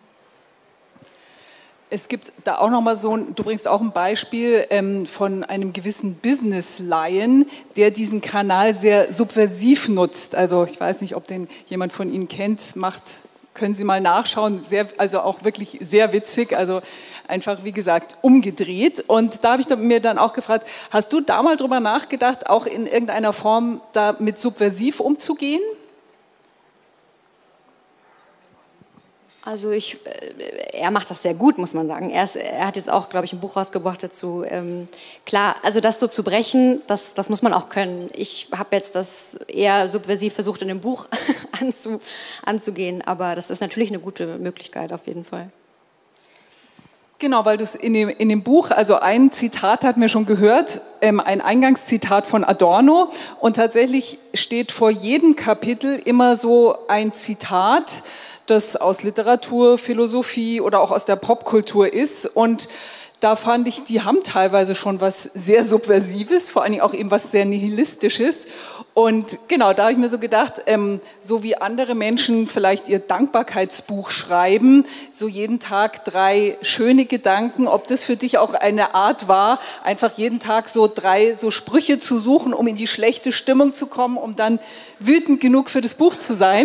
Es gibt da auch noch mal so, ein, du bringst auch ein Beispiel ähm, von einem gewissen Business-Laien, der diesen Kanal sehr subversiv nutzt. Also ich weiß nicht, ob den jemand von Ihnen kennt, macht... Können Sie mal nachschauen, sehr, also auch wirklich sehr witzig, also einfach, wie gesagt, umgedreht. Und da habe ich mir dann auch gefragt, hast du da mal drüber nachgedacht, auch in irgendeiner Form da mit subversiv umzugehen? Also ich, er macht das sehr gut, muss man sagen. Er, ist, er hat jetzt auch, glaube ich, ein Buch rausgebracht dazu. Ähm, klar, also das so zu brechen, das, das muss man auch können. Ich habe jetzt das eher subversiv versucht, in dem Buch anzu, anzugehen, aber das ist natürlich eine gute Möglichkeit auf jeden Fall. Genau, weil du es in dem, in dem Buch, also ein Zitat hatten wir schon gehört, ähm, ein Eingangszitat von Adorno, und tatsächlich steht vor jedem Kapitel immer so ein Zitat, das aus Literatur, Philosophie oder auch aus der Popkultur ist, und da fand ich, die haben teilweise schon was sehr Subversives, vor allen Dingen auch eben was sehr Nihilistisches. Und genau, da habe ich mir so gedacht, ähm, so wie andere Menschen vielleicht ihr Dankbarkeitsbuch schreiben, so jeden Tag drei schöne Gedanken, ob das für dich auch eine Art war, einfach jeden Tag so drei so Sprüche zu suchen, um in die schlechte Stimmung zu kommen, um dann wütend genug für das Buch zu sein.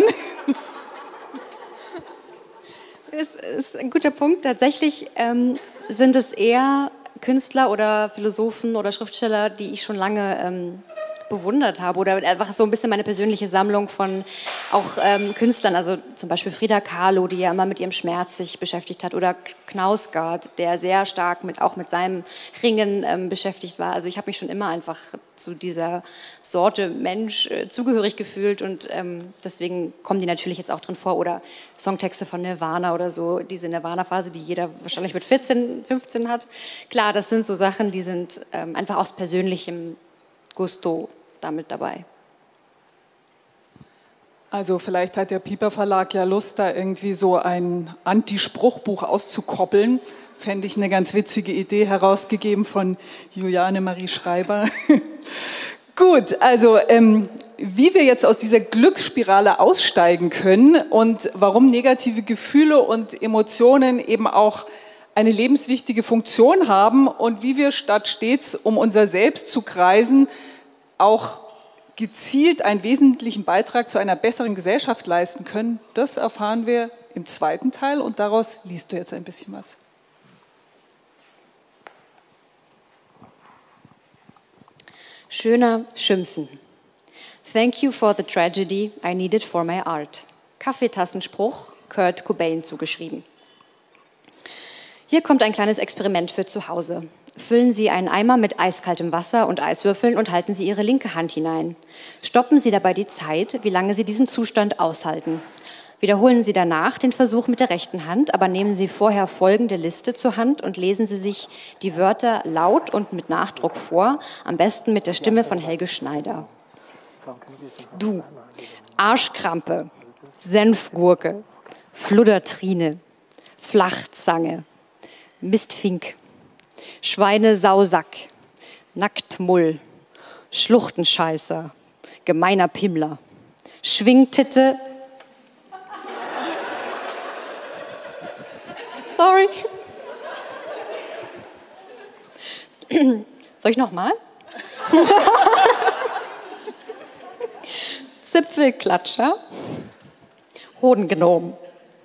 Das ist ein guter Punkt. Tatsächlich ähm, sind es eher Künstler oder Philosophen oder Schriftsteller, die ich schon lange ähm, bewundert habe, oder einfach so ein bisschen meine persönliche Sammlung von auch ähm, Künstlern, also zum Beispiel Frida Kahlo, die ja immer mit ihrem Schmerz sich beschäftigt hat, oder Knausgard, der sehr stark mit, auch mit seinem Ringen ähm, beschäftigt war. Also ich habe mich schon immer einfach zu dieser Sorte Mensch äh, zugehörig gefühlt, und ähm, deswegen kommen die natürlich jetzt auch drin vor, oder Songtexte von Nirvana oder so, diese Nirvana-Phase, die jeder wahrscheinlich mit vierzehn, fünfzehn hat. Klar, das sind so Sachen, die sind ähm, einfach aus persönlichem Gusto damit dabei. Also vielleicht hat der Piper Verlag ja Lust, da irgendwie so ein Anti-Spruchbuch auszukoppeln. Fände ich eine ganz witzige Idee, herausgegeben von Juliane Marie Schreiber. Gut, also ähm, wie wir jetzt aus dieser Glücksspirale aussteigen können und warum negative Gefühle und Emotionen eben auch eine lebenswichtige Funktion haben und wie wir statt stets um unser Selbst zu kreisen, auch gezielt einen wesentlichen Beitrag zu einer besseren Gesellschaft leisten können, das erfahren wir im zweiten Teil, und daraus liest du jetzt ein bisschen was. Schöner Schimpfen. Thank you for the tragedy I needed for my art. Kaffeetassenspruch, Kurt Cobain zugeschrieben. Hier kommt ein kleines Experiment für zu Hause. Füllen Sie einen Eimer mit eiskaltem Wasser und Eiswürfeln und halten Sie Ihre linke Hand hinein. Stoppen Sie dabei die Zeit, wie lange Sie diesen Zustand aushalten. Wiederholen Sie danach den Versuch mit der rechten Hand, aber nehmen Sie vorher folgende Liste zur Hand und lesen Sie sich die Wörter laut und mit Nachdruck vor, am besten mit der Stimme von Helge Schneider. Du, Arschkrampe, Senfgurke, Fluddertrine, Flachzange, Mistfink, Schweinesausack, Nacktmull, Schluchtenscheißer, gemeiner Pimmler, Schwingtitte. Sorry. Soll ich noch mal? Zipfelklatscher, Hodengnom.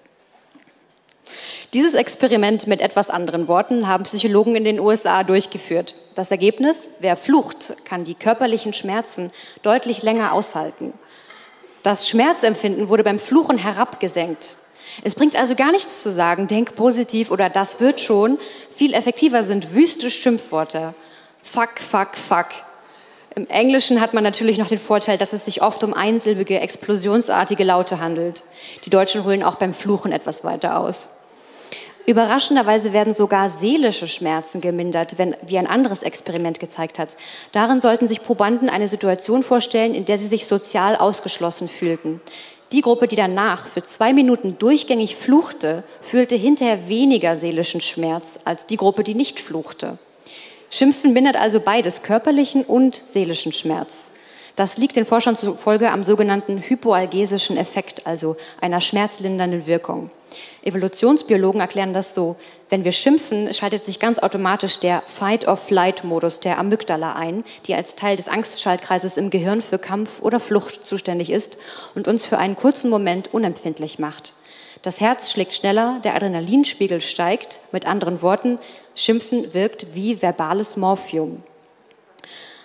Dieses Experiment mit etwas anderen Worten haben Psychologen in den U S A durchgeführt. Das Ergebnis: Wer flucht, kann die körperlichen Schmerzen deutlich länger aushalten. Das Schmerzempfinden wurde beim Fluchen herabgesenkt. Es bringt also gar nichts zu sagen, denk positiv oder das wird schon. Viel effektiver sind wüste Schimpfworte. Fuck, fuck, fuck. Im Englischen hat man natürlich noch den Vorteil, dass es sich oft um einsilbige, explosionsartige Laute handelt. Die Deutschen holen auch beim Fluchen etwas weiter aus. Überraschenderweise werden sogar seelische Schmerzen gemindert, wenn, wie ein anderes Experiment gezeigt hat. Darin sollten sich Probanden eine Situation vorstellen, in der sie sich sozial ausgeschlossen fühlten. Die Gruppe, die danach für zwei Minuten durchgängig fluchte, fühlte hinterher weniger seelischen Schmerz als die Gruppe, die nicht fluchte. Schimpfen mindert also beides, körperlichen und seelischen Schmerz. Das liegt den Forschern zufolge am sogenannten hypoalgesischen Effekt, also einer schmerzlindernden Wirkung. Evolutionsbiologen erklären das so: Wenn wir schimpfen, schaltet sich ganz automatisch der Fight-or-Flight-Modus der Amygdala ein, die als Teil des Angstschaltkreises im Gehirn für Kampf oder Flucht zuständig ist und uns für einen kurzen Moment unempfindlich macht. Das Herz schlägt schneller, der Adrenalinspiegel steigt. Mit anderen Worten, Schimpfen wirkt wie verbales Morphium.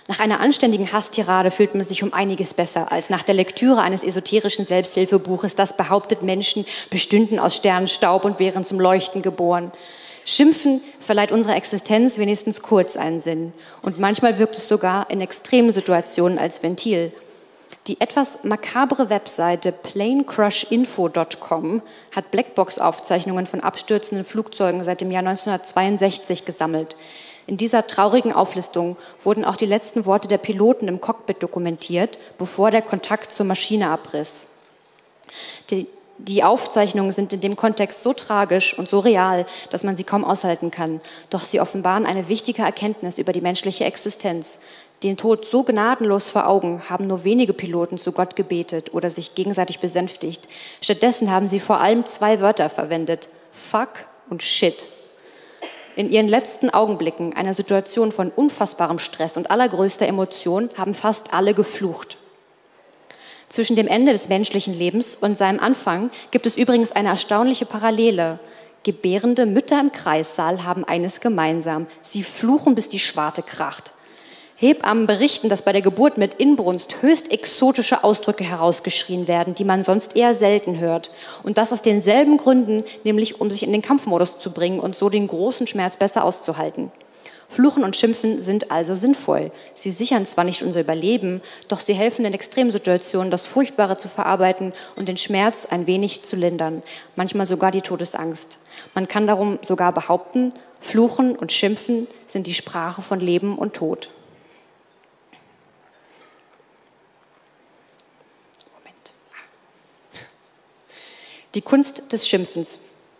Nach einer anständigen Hasstirade fühlt man sich um einiges besser als nach der Lektüre eines esoterischen Selbsthilfebuches, das behauptet, Menschen bestünden aus Sternenstaub und wären zum Leuchten geboren. Schimpfen verleiht unserer Existenz wenigstens kurz einen Sinn. Und manchmal wirkt es sogar in extremen Situationen als Ventil. Die etwas makabre Webseite plane crush info punkt com hat Blackbox-Aufzeichnungen von abstürzenden Flugzeugen seit dem Jahr neunzehnhundertzweiundsechzig gesammelt. In dieser traurigen Auflistung wurden auch die letzten Worte der Piloten im Cockpit dokumentiert, bevor der Kontakt zur Maschine abriss. Die, die Aufzeichnungen sind in dem Kontext so tragisch und so real, dass man sie kaum aushalten kann. Doch sie offenbaren eine wichtige Erkenntnis über die menschliche Existenz. Den Tod so gnadenlos vor Augen haben nur wenige Piloten zu Gott gebetet oder sich gegenseitig besänftigt. Stattdessen haben sie vor allem zwei Wörter verwendet: Fuck und Shit. In ihren letzten Augenblicken einer Situation von unfassbarem Stress und allergrößter Emotion haben fast alle geflucht. Zwischen dem Ende des menschlichen Lebens und seinem Anfang gibt es übrigens eine erstaunliche Parallele. Gebärende Mütter im Kreissaal haben eines gemeinsam: Sie fluchen, bis die Schwarte kracht. Hebammen berichten, dass bei der Geburt mit Inbrunst höchst exotische Ausdrücke herausgeschrien werden, die man sonst eher selten hört. Und das aus denselben Gründen, nämlich um sich in den Kampfmodus zu bringen und so den großen Schmerz besser auszuhalten. Fluchen und Schimpfen sind also sinnvoll. Sie sichern zwar nicht unser Überleben, doch sie helfen in Extremsituationen, das Furchtbare zu verarbeiten und den Schmerz ein wenig zu lindern, manchmal sogar die Todesangst. Man kann darum sogar behaupten, Fluchen und Schimpfen sind die Sprache von Leben und Tod. Die Kunst des Schimpfens.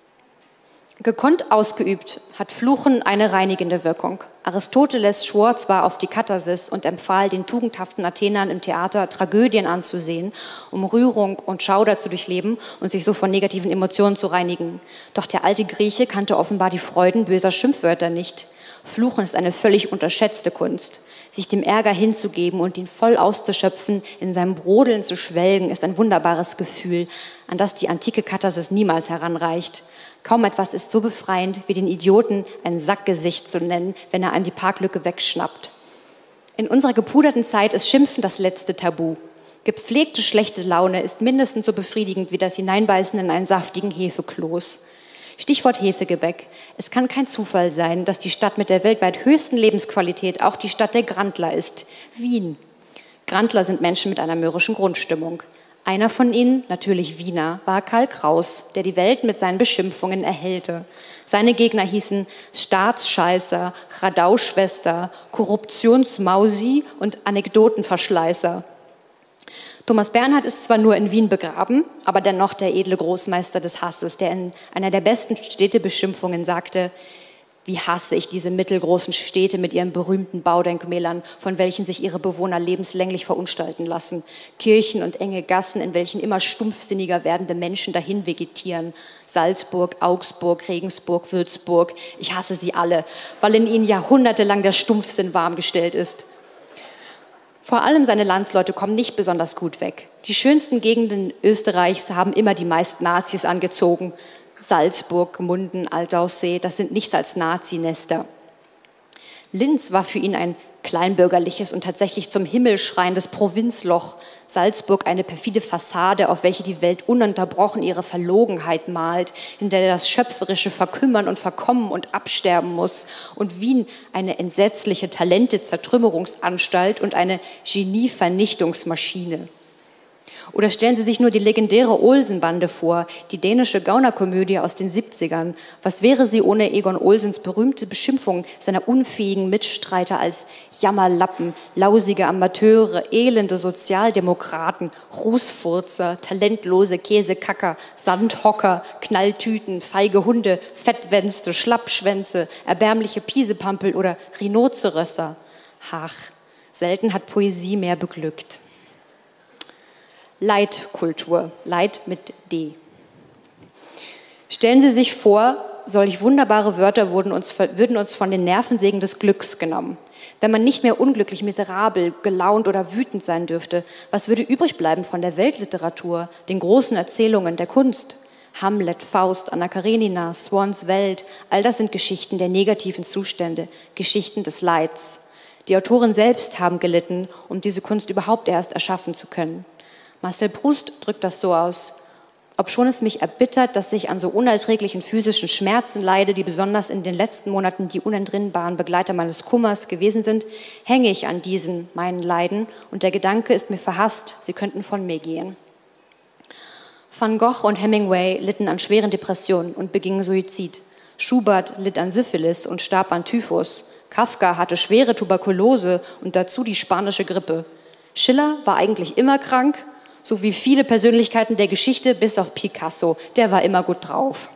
Gekonnt ausgeübt hat Fluchen eine reinigende Wirkung. Aristoteles schwor zwar auf die Katharsis und empfahl den tugendhaften Athenern im Theater, Tragödien anzusehen, um Rührung und Schauder zu durchleben und sich so von negativen Emotionen zu reinigen. Doch der alte Grieche kannte offenbar die Freuden böser Schimpfwörter nicht. Fluchen ist eine völlig unterschätzte Kunst. Sich dem Ärger hinzugeben und ihn voll auszuschöpfen, in seinem Brodeln zu schwelgen, ist ein wunderbares Gefühl, an das die antike Katharsis niemals heranreicht. Kaum etwas ist so befreiend, wie den Idioten ein Sackgesicht zu nennen, wenn er einem die Parklücke wegschnappt. In unserer gepuderten Zeit ist Schimpfen das letzte Tabu. Gepflegte schlechte Laune ist mindestens so befriedigend wie das Hineinbeißen in einen saftigen Hefekloß. Stichwort Hefegebäck. Es kann kein Zufall sein, dass die Stadt mit der weltweit höchsten Lebensqualität auch die Stadt der Grandler ist, Wien. Grandler sind Menschen mit einer mürrischen Grundstimmung. Einer von ihnen, natürlich Wiener, war Karl Kraus, der die Welt mit seinen Beschimpfungen erhellte. Seine Gegner hießen Staatsscheißer, Radauschwester, Korruptionsmausi und Anekdotenverschleißer. Thomas Bernhard ist zwar nur in Wien begraben, aber dennoch der edle Großmeister des Hasses, der in einer der besten Städtebeschimpfungen sagte: Wie hasse ich diese mittelgroßen Städte mit ihren berühmten Baudenkmälern, von welchen sich ihre Bewohner lebenslänglich verunstalten lassen. Kirchen und enge Gassen, in welchen immer stumpfsinniger werdende Menschen dahin vegetieren. Salzburg, Augsburg, Regensburg, Würzburg. Ich hasse sie alle, weil in ihnen jahrhundertelang der Stumpfsinn warmgestellt ist. Vor allem seine Landsleute kommen nicht besonders gut weg. Die schönsten Gegenden Österreichs haben immer die meisten Nazis angezogen. Salzburg, Gmunden, Altaussee, das sind nichts als Nazinester. Linz war für ihn ein kleinbürgerliches und tatsächlich zum Himmel schreiendes Provinzloch. Salzburg eine perfide Fassade, auf welche die Welt ununterbrochen ihre Verlogenheit malt, in der das Schöpferische verkümmern und verkommen und absterben muss. Und Wien eine entsetzliche Talente-Zertrümmerungsanstalt und eine Genie-Vernichtungsmaschine. Oder stellen Sie sich nur die legendäre Olsen-Bande vor, die dänische Gaunerkomödie aus den siebzigern. Was wäre sie ohne Egon Olsens berühmte Beschimpfung seiner unfähigen Mitstreiter als Jammerlappen, lausige Amateure, elende Sozialdemokraten, Rußfurzer, talentlose Käsekacker, Sandhocker, Knalltüten, feige Hunde, Fettwänste, Schlappschwänze, erbärmliche Piesepampel oder Rhinocerösser. Ach, selten hat Poesie mehr beglückt. Leitkultur, Leid mit D. Stellen Sie sich vor, solch wunderbare Wörter würden uns, würden uns von den Nervensägen des Glücks genommen. Wenn man nicht mehr unglücklich, miserabel, gelaunt oder wütend sein dürfte, was würde übrig bleiben von der Weltliteratur, den großen Erzählungen der Kunst? Hamlet, Faust, Anna Karenina, Swans Welt, all das sind Geschichten der negativen Zustände, Geschichten des Leids. Die Autoren selbst haben gelitten, um diese Kunst überhaupt erst erschaffen zu können. Marcel Proust drückt das so aus: Obschon es mich erbittert, dass ich an so unerträglichen physischen Schmerzen leide, die besonders in den letzten Monaten die unentrinnbaren Begleiter meines Kummers gewesen sind, hänge ich an diesen, meinen Leiden, und der Gedanke ist mir verhasst, sie könnten von mir gehen. Van Gogh und Hemingway litten an schweren Depressionen und begingen Suizid. Schubert litt an Syphilis und starb an Typhus. Kafka hatte schwere Tuberkulose und dazu die spanische Grippe. Schiller war eigentlich immer krank, so wie viele Persönlichkeiten der Geschichte, bis auf Picasso, der war immer gut drauf.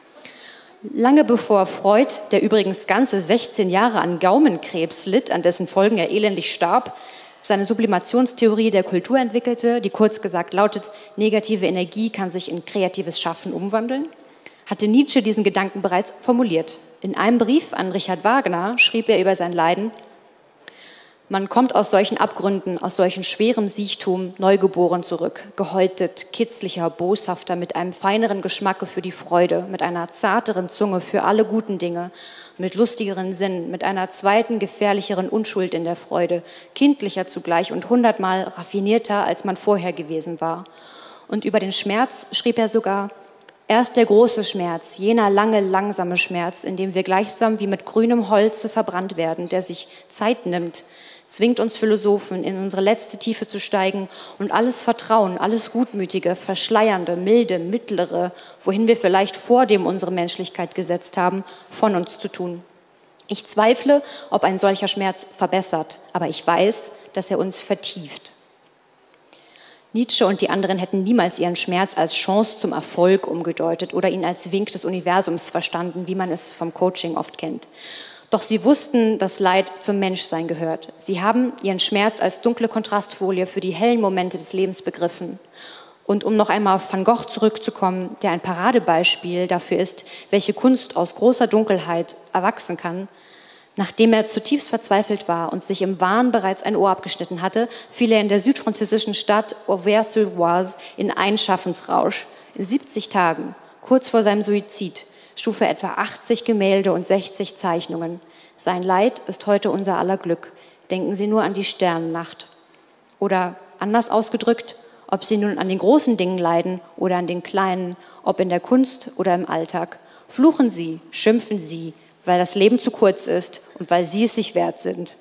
Lange bevor Freud, der übrigens ganze sechzehn Jahre an Gaumenkrebs litt, an dessen Folgen er elendig starb, seine Sublimationstheorie der Kultur entwickelte, die kurz gesagt lautet, negative Energie kann sich in kreatives Schaffen umwandeln, hatte Nietzsche diesen Gedanken bereits formuliert. In einem Brief an Richard Wagner schrieb er über sein Leiden: Man kommt aus solchen Abgründen, aus solchem schwerem Siechtum neugeboren zurück, gehäutet, kitzlicher, boshafter, mit einem feineren Geschmacke für die Freude, mit einer zarteren Zunge für alle guten Dinge, mit lustigeren Sinnen, mit einer zweiten, gefährlicheren Unschuld in der Freude, kindlicher zugleich und hundertmal raffinierter, als man vorher gewesen war. Und über den Schmerz schrieb er sogar: Erst der große Schmerz, jener lange, langsame Schmerz, in dem wir gleichsam wie mit grünem Holze verbrannt werden, der sich Zeit nimmt, zwingt uns Philosophen, in unsere letzte Tiefe zu steigen und alles Vertrauen, alles Gutmütige, Verschleiernde, Milde, Mittlere, wohin wir vielleicht vordem unsere Menschlichkeit gesetzt haben, von uns zu tun. Ich zweifle, ob ein solcher Schmerz verbessert, aber ich weiß, dass er uns vertieft. Nietzsche und die anderen hätten niemals ihren Schmerz als Chance zum Erfolg umgedeutet oder ihn als Wink des Universums verstanden, wie man es vom Coaching oft kennt. Doch sie wussten, dass Leid zum Menschsein gehört. Sie haben ihren Schmerz als dunkle Kontrastfolie für die hellen Momente des Lebens begriffen. Und um noch einmal auf Van Gogh zurückzukommen, der ein Paradebeispiel dafür ist, welche Kunst aus großer Dunkelheit erwachsen kann: Nachdem er zutiefst verzweifelt war und sich im Wahn bereits ein Ohr abgeschnitten hatte, fiel er in der südfranzösischen Stadt Auvers-sur-Oise in einen Schaffensrausch. In siebzig Tagen, kurz vor seinem Suizid, schuf er etwa achtzig Gemälde und sechzig Zeichnungen. Sein Leid ist heute unser aller Glück. Denken Sie nur an die Sternennacht. Oder anders ausgedrückt, ob Sie nun an den großen Dingen leiden oder an den kleinen, ob in der Kunst oder im Alltag. Fluchen Sie, schimpfen Sie, weil das Leben zu kurz ist und weil Sie es sich wert sind.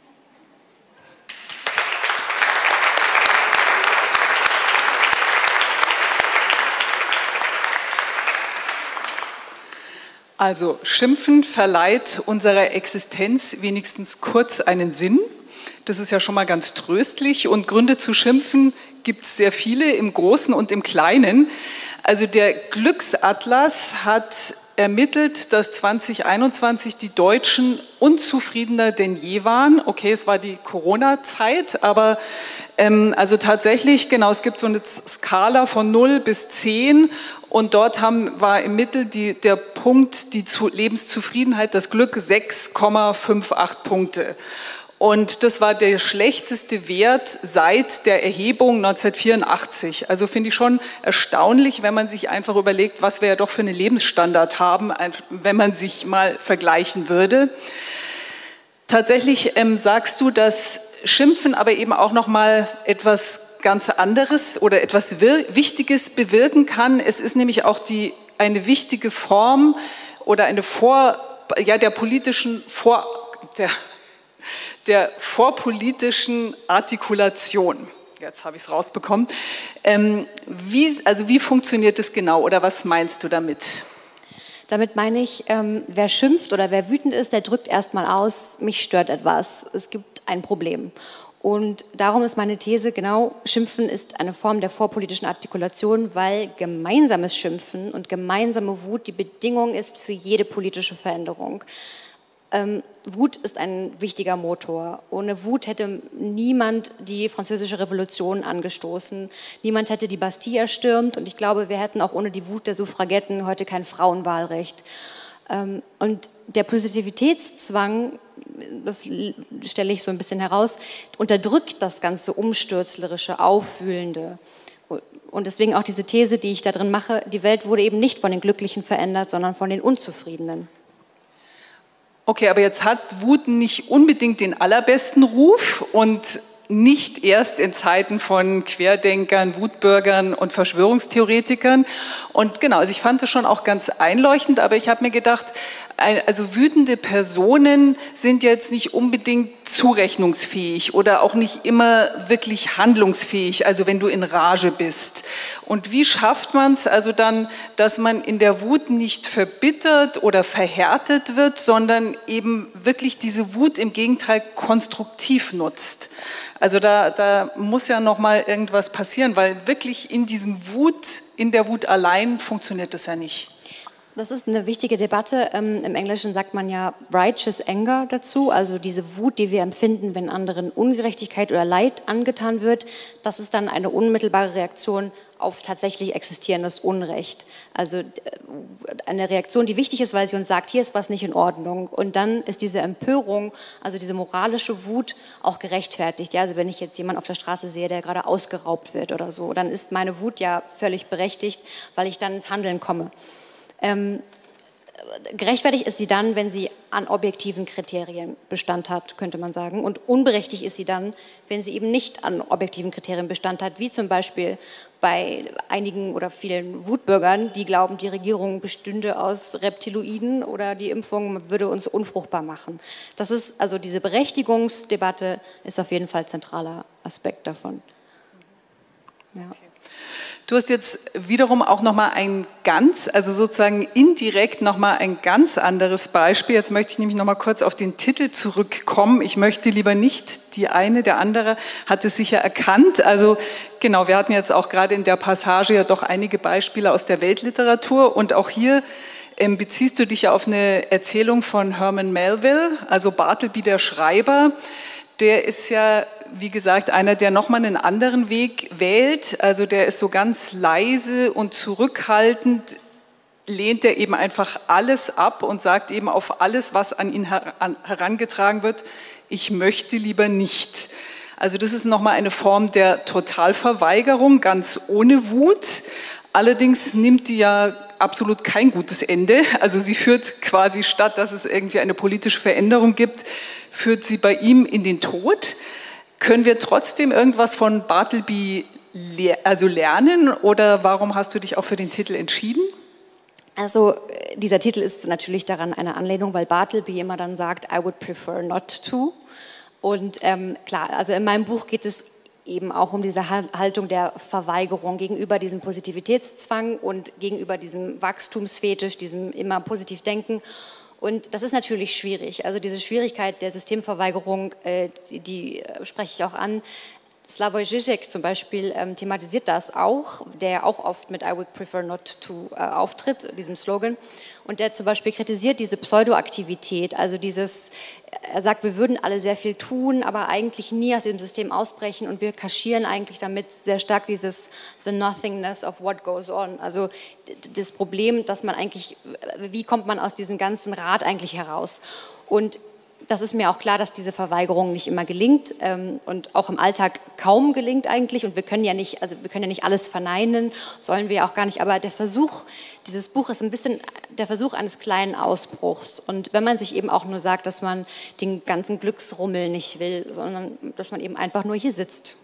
Also Schimpfen verleiht unserer Existenz wenigstens kurz einen Sinn. Das ist ja schon mal ganz tröstlich. Und Gründe zu schimpfen gibt es sehr viele, im Großen und im Kleinen. Also der Glücksatlas hat ermittelt, dass zwanzig einundzwanzig die Deutschen unzufriedener denn je waren. Okay, es war die Corona-Zeit, aber ähm, also tatsächlich, genau, es gibt so eine Skala von null bis zehn und dort haben, war im Mittel die, der Punkt, die zu, Lebenszufriedenheit, das Glück sechs Komma achtundfünfzig Punkte. Und das war der schlechteste Wert seit der Erhebung neunzehnhundertvierundachtzig. Also finde ich schon erstaunlich, wenn man sich einfach überlegt, was wir ja doch für einen Lebensstandard haben, wenn man sich mal vergleichen würde. Tatsächlich ähm, sagst du, dass Schimpfen aber eben auch noch mal etwas ganz anderes oder etwas Wichtiges bewirken kann. Es ist nämlich auch die, eine wichtige Form oder eine Vor, ja, der politischen Vor, der, der vorpolitischen Artikulation. Jetzt habe ich es rausbekommen. Ähm, wie, also wie funktioniert das genau oder was meinst du damit? Damit meine ich, ähm, wer schimpft oder wer wütend ist, der drückt erstmal aus, mich stört etwas, es gibt ein Problem. Und darum ist meine These, genau, Schimpfen ist eine Form der vorpolitischen Artikulation, weil gemeinsames Schimpfen und gemeinsame Wut die Bedingung ist für jede politische Veränderung. Ähm, Wut ist ein wichtiger Motor. Ohne Wut hätte niemand die Französische Revolution angestoßen. Niemand hätte die Bastille erstürmt. Und ich glaube, wir hätten auch ohne die Wut der Suffragetten heute kein Frauenwahlrecht. Ähm, und der Positivitätszwang, das stelle ich so ein bisschen heraus, unterdrückt das ganze Umstürzlerische, Aufwühlende. Und deswegen auch diese These, die ich da drin mache, die Welt wurde eben nicht von den Glücklichen verändert, sondern von den Unzufriedenen. Okay, aber jetzt hat Wut nicht unbedingt den allerbesten Ruf und nicht erst in Zeiten von Querdenkern, Wutbürgern und Verschwörungstheoretikern. Und genau, also ich fand das schon auch ganz einleuchtend, aber ich habe mir gedacht, also wütende Personen sind jetzt nicht unbedingt zurechnungsfähig oder auch nicht immer wirklich handlungsfähig, also wenn du in Rage bist. Und wie schafft man es also dann, dass man in der Wut nicht verbittert oder verhärtet wird, sondern eben wirklich diese Wut im Gegenteil konstruktiv nutzt? Also da, da muss ja noch mal irgendwas passieren, weil wirklich in diesem Wut, in der Wut allein funktioniert das ja nicht. Das ist eine wichtige Debatte. Ähm, Im Englischen sagt man ja righteous anger dazu, also diese Wut, die wir empfinden, wenn anderen Ungerechtigkeit oder Leid angetan wird, das ist dann eine unmittelbare Reaktion auf tatsächlich existierendes Unrecht. Also äh, eine Reaktion, die wichtig ist, weil sie uns sagt, hier ist was nicht in Ordnung. Und dann ist diese Empörung, also diese moralische Wut auch gerechtfertigt. Ja, also wenn ich jetzt jemanden auf der Straße sehe, der gerade ausgeraubt wird oder so, dann ist meine Wut ja völlig berechtigt, weil ich dann ins Handeln komme. Ähm, gerechtfertigt ist sie dann, wenn sie an objektiven Kriterien Bestand hat, könnte man sagen. Und unberechtigt ist sie dann, wenn sie eben nicht an objektiven Kriterien Bestand hat, wie zum Beispiel bei einigen oder vielen Wutbürgern, die glauben, die Regierung bestünde aus Reptiloiden oder die Impfung würde uns unfruchtbar machen. Das ist, also diese Berechtigungsdebatte ist auf jeden Fall ein zentraler Aspekt davon. Ja. Du hast jetzt wiederum auch nochmal ein ganz, also sozusagen indirekt nochmal ein ganz anderes Beispiel. Jetzt möchte ich nämlich nochmal kurz auf den Titel zurückkommen. Ich möchte lieber nicht, die eine, der andere hat es sicher erkannt. Also genau, wir hatten jetzt auch gerade in der Passage ja doch einige Beispiele aus der Weltliteratur und auch hier ähm, beziehst du dich ja auf eine Erzählung von Herman Melville, also Bartleby der Schreiber. Der ist ja, wie gesagt, einer, der nochmal einen anderen Weg wählt. Also der ist so ganz leise und zurückhaltend, lehnt er eben einfach alles ab und sagt eben auf alles, was an ihn herangetragen wird, ich möchte lieber nicht. Also das ist nochmal eine Form der Totalverweigerung, ganz ohne Wut. Allerdings nimmt die ja absolut kein gutes Ende. Also sie führt quasi, statt dass es irgendwie eine politische Veränderung gibt, führt sie bei ihm in den Tod. Können wir trotzdem irgendwas von Bartleby le- also lernen oder warum hast du dich auch für den Titel entschieden? Also dieser Titel ist natürlich daran eine Anlehnung, weil Bartleby immer dann sagt, I would prefer not to. Und ähm, klar, also in meinem Buch geht es eben auch um diese Haltung der Verweigerung gegenüber diesem Positivitätszwang und gegenüber diesem Wachstumsfetisch, diesem immer positiv denken. Und das ist natürlich schwierig. Also diese Schwierigkeit der Systemverweigerung, äh, die, die äh, spreche ich auch an. Slavoj Žižek zum Beispiel ähm, thematisiert das auch, der auch oft mit I would prefer not to äh, auftritt, diesem Slogan. Und der zum Beispiel kritisiert diese Pseudoaktivität, also dieses, er sagt, wir würden alle sehr viel tun, aber eigentlich nie aus dem System ausbrechen und wir kaschieren eigentlich damit sehr stark dieses the nothingness of what goes on. Also das Problem, dass man eigentlich, wie kommt man aus diesem ganzen Rad eigentlich heraus? Und das ist mir auch klar, dass diese Verweigerung nicht immer gelingt ähm, und auch im Alltag kaum gelingt eigentlich. Und wir können ja nicht, also wir können ja nicht alles verneinen, sollen wir auch gar nicht. Aber der Versuch, dieses Buch ist ein bisschen der Versuch eines kleinen Ausbruchs. Und wenn man sich eben auch nur sagt, dass man den ganzen Glücksrummel nicht will, sondern dass man eben einfach nur hier sitzt.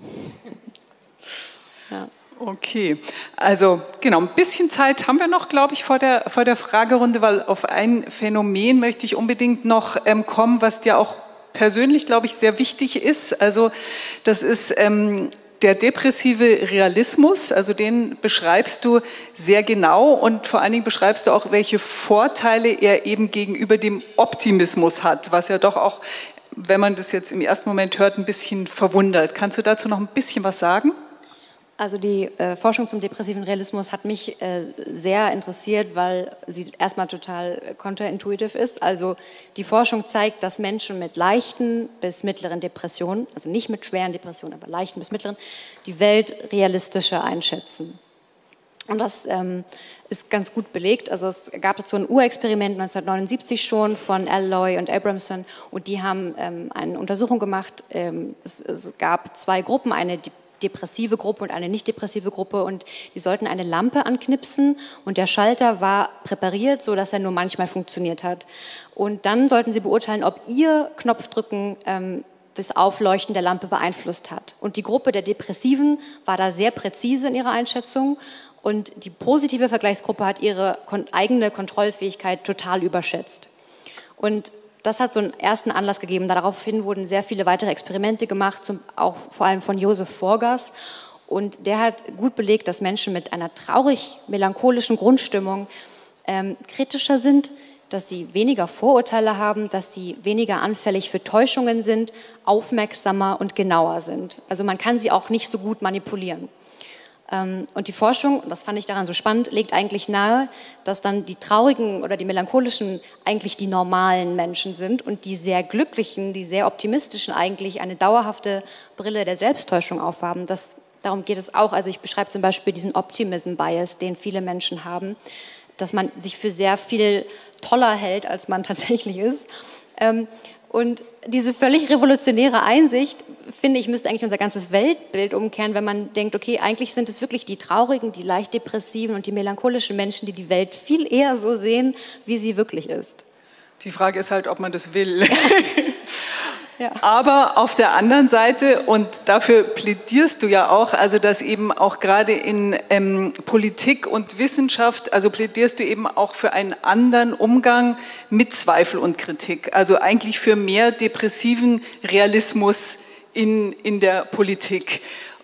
Ja. Okay, also genau, ein bisschen Zeit haben wir noch, glaube ich, vor der, vor der Fragerunde, weil auf ein Phänomen möchte ich unbedingt noch ähm, kommen, was dir auch persönlich, glaube ich, sehr wichtig ist. Also das ist ähm, der depressive Realismus, also den beschreibst du sehr genau und vor allen Dingen beschreibst du auch, welche Vorteile er eben gegenüber dem Optimismus hat, was ja doch auch, wenn man das jetzt im ersten Moment hört, ein bisschen verwundert. Kannst du dazu noch ein bisschen was sagen? Also die äh, Forschung zum depressiven Realismus hat mich äh, sehr interessiert, weil sie erstmal total counterintuitiv ist. Also die Forschung zeigt, dass Menschen mit leichten bis mittleren Depressionen, also nicht mit schweren Depressionen, aber leichten bis mittleren, die Welt realistischer einschätzen. Und das ähm, ist ganz gut belegt. Also es gab dazu ein Urexperiment neunzehnhundertneunundsiebzig schon von Alloy und Abramson und die haben ähm, eine Untersuchung gemacht. Ähm, es, es gab zwei Gruppen, eine die depressive Gruppe und eine nicht depressive Gruppe und die sollten eine Lampe anknipsen und der Schalter war präpariert, sodass er nur manchmal funktioniert hat. Und dann sollten sie beurteilen, ob ihr Knopfdrücken ähm, das Aufleuchten der Lampe beeinflusst hat. Und die Gruppe der Depressiven war da sehr präzise in ihrer Einschätzung und die positive Vergleichsgruppe hat ihre kon- eigene Kontrollfähigkeit total überschätzt. Und das hat so einen ersten Anlass gegeben. Daraufhin wurden sehr viele weitere Experimente gemacht, zum, auch vor allem von Josef Forgas. Und der hat gut belegt, dass Menschen mit einer traurig-melancholischen Grundstimmung ähm, kritischer sind, dass sie weniger Vorurteile haben, dass sie weniger anfällig für Täuschungen sind, aufmerksamer und genauer sind. Also man kann sie auch nicht so gut manipulieren. Und die Forschung, und das fand ich daran so spannend, legt eigentlich nahe, dass dann die traurigen oder die melancholischen eigentlich die normalen Menschen sind und die sehr glücklichen, die sehr optimistischen eigentlich eine dauerhafte Brille der Selbsttäuschung aufhaben. Das, darum geht es auch. Also ich beschreibe zum Beispiel diesen Optimism Bias, den viele Menschen haben, dass man sich für sehr viel toller hält, als man tatsächlich ist. Und diese völlig revolutionäre Einsicht, finde ich, müsste eigentlich unser ganzes Weltbild umkehren, wenn man denkt, okay, eigentlich sind es wirklich die traurigen, die leicht depressiven und die melancholischen Menschen, die die Welt viel eher so sehen, wie sie wirklich ist. Die Frage ist halt, ob man das will. Ja. Aber auf der anderen Seite, und dafür plädierst du ja auch, also dass eben auch gerade in ähm, Politik und Wissenschaft, also plädierst du eben auch für einen anderen Umgang mit Zweifel und Kritik, also eigentlich für mehr depressiven Realismus in, in der Politik.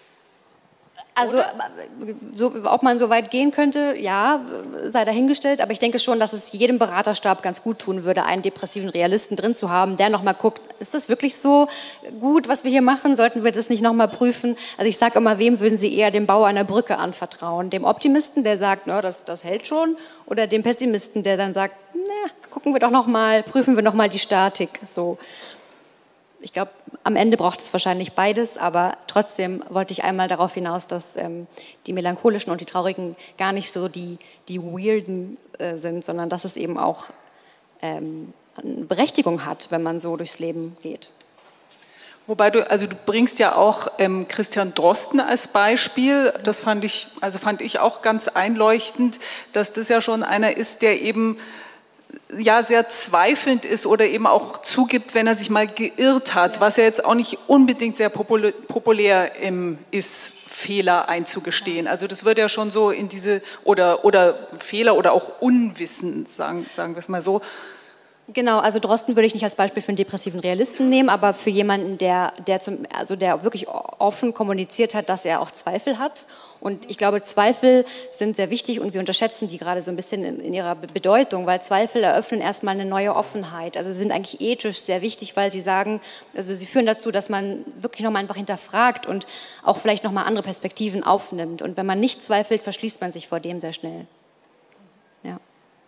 Also, so, ob man so weit gehen könnte, ja, sei dahingestellt. Aber ich denke schon, dass es jedem Beraterstab ganz gut tun würde, einen depressiven Realisten drin zu haben, der nochmal guckt, ist das wirklich so gut, was wir hier machen? Sollten wir das nicht nochmal prüfen? Also ich sage immer, wem würden Sie eher den Bau einer Brücke anvertrauen? Dem Optimisten, der sagt, na, das, das hält schon? Oder dem Pessimisten, der dann sagt, na, gucken wir doch nochmal, prüfen wir nochmal die Statik, so. Ich glaube, am Ende braucht es wahrscheinlich beides, aber trotzdem wollte ich einmal darauf hinaus, dass ähm, die melancholischen und die traurigen gar nicht so die, die weirden äh, sind, sondern dass es eben auch ähm, eine Berechtigung hat, wenn man so durchs Leben geht. Wobei du, also du bringst ja auch ähm, Christian Drosten als Beispiel, das fand ich, also fand ich auch ganz einleuchtend, dass das ja schon einer ist, der eben ja sehr zweifelnd ist oder eben auch zugibt, wenn er sich mal geirrt hat, was ja jetzt auch nicht unbedingt sehr populär, populär ähm, ist, Fehler einzugestehen. Also das wird ja schon so in diese, oder, oder Fehler oder auch Unwissen, sagen, sagen wir es mal so. Genau, also Drosten würde ich nicht als Beispiel für einen depressiven Realisten nehmen, aber für jemanden, der, der, zum, also der wirklich offen kommuniziert hat, dass er auch Zweifel hat. Und ich glaube, Zweifel sind sehr wichtig und wir unterschätzen die gerade so ein bisschen in, in ihrer Bedeutung, weil Zweifel eröffnen erstmal eine neue Offenheit. Also sie sind eigentlich ethisch sehr wichtig, weil sie sagen, also sie führen dazu, dass man wirklich nochmal einfach hinterfragt und auch vielleicht nochmal andere Perspektiven aufnimmt. Und wenn man nicht zweifelt, verschließt man sich vor dem sehr schnell. Ja.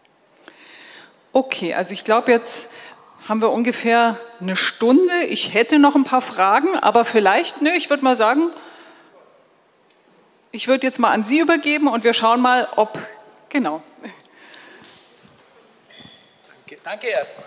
Okay, also ich glaube, jetzt haben wir ungefähr eine Stunde. Ich hätte noch ein paar Fragen, aber vielleicht, nö, ich würde mal sagen, ich würde jetzt mal an Sie übergeben und wir schauen mal, ob, genau. Danke, danke erstmal.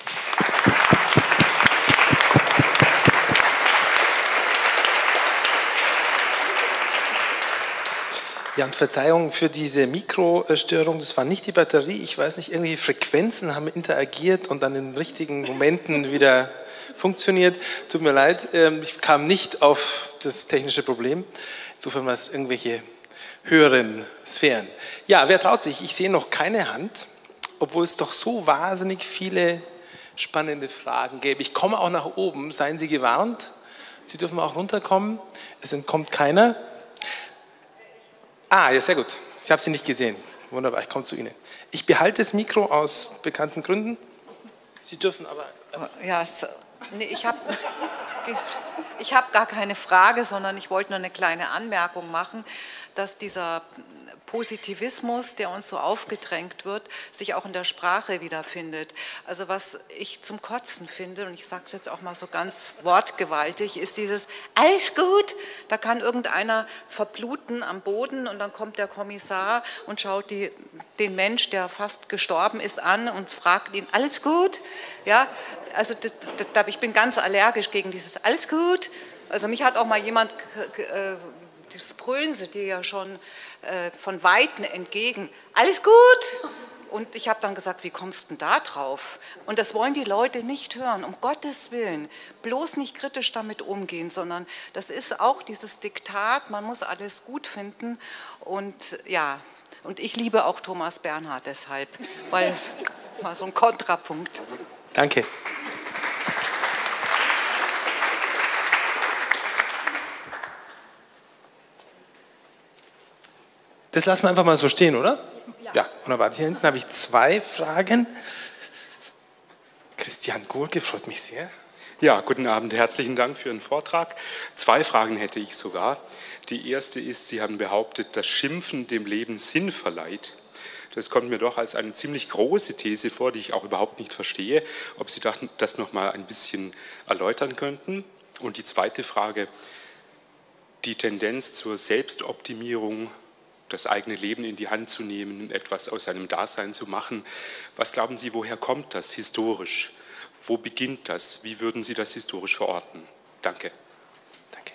Ja, und Verzeihung für diese Mikrostörung, das war nicht die Batterie, ich weiß nicht, irgendwelche Frequenzen haben interagiert und dann in richtigen Momenten wieder funktioniert. Tut mir leid, ich kam nicht auf das technische Problem. Insofern war es irgendwelche höheren Sphären. Ja, wer traut sich? Ich sehe noch keine Hand, obwohl es doch so wahnsinnig viele spannende Fragen gäbe. Ich komme auch nach oben, seien Sie gewarnt. Sie dürfen auch runterkommen, es entkommt keiner. Ah, ja, sehr gut. Ich habe Sie nicht gesehen. Wunderbar, ich komme zu Ihnen. Ich behalte das Mikro aus bekannten Gründen. Sie dürfen aber... Ja, so, nee, ich habe ich hab gar keine Frage, sondern ich wollte nur eine kleine Anmerkung machen, dass dieser Positivismus, der uns so aufgedrängt wird, sich auch in der Sprache wiederfindet. Also was ich zum Kotzen finde, und ich sage es jetzt auch mal so ganz wortgewaltig, ist dieses alles gut, da kann irgendeiner verbluten am Boden und dann kommt der Kommissar und schaut die, den Mensch, der fast gestorben ist, an und fragt ihn, alles gut? Ja, also das, das, ich bin ganz allergisch gegen dieses alles gut. Also mich hat auch mal jemand das brüllen sie dir ja schon äh, von Weitem entgegen. Alles gut? Und ich habe dann gesagt, wie kommst du denn da drauf? Und das wollen die Leute nicht hören, um Gottes Willen. Bloß nicht kritisch damit umgehen, sondern das ist auch dieses Diktat, man muss alles gut finden. Und ja, und ich liebe auch Thomas Bernhard deshalb, weil es mal so ein Kontrapunkt. Danke. Das lassen wir einfach mal so stehen, oder? Ja. Ja, wunderbar. Hier hinten habe ich zwei Fragen. Christian Gohlke, freut mich sehr. Ja, guten Abend, herzlichen Dank für Ihren Vortrag. Zwei Fragen hätte ich sogar. Die erste ist, Sie haben behauptet, dass Schimpfen dem Leben Sinn verleiht. Das kommt mir doch als eine ziemlich große These vor, die ich auch überhaupt nicht verstehe. Ob Sie das noch mal ein bisschen erläutern könnten? Und die zweite Frage, die Tendenz zur Selbstoptimierung, das eigene Leben in die Hand zu nehmen, etwas aus seinem Dasein zu machen. Was glauben Sie, woher kommt das historisch? Wo beginnt das? Wie würden Sie das historisch verorten? Danke. Danke.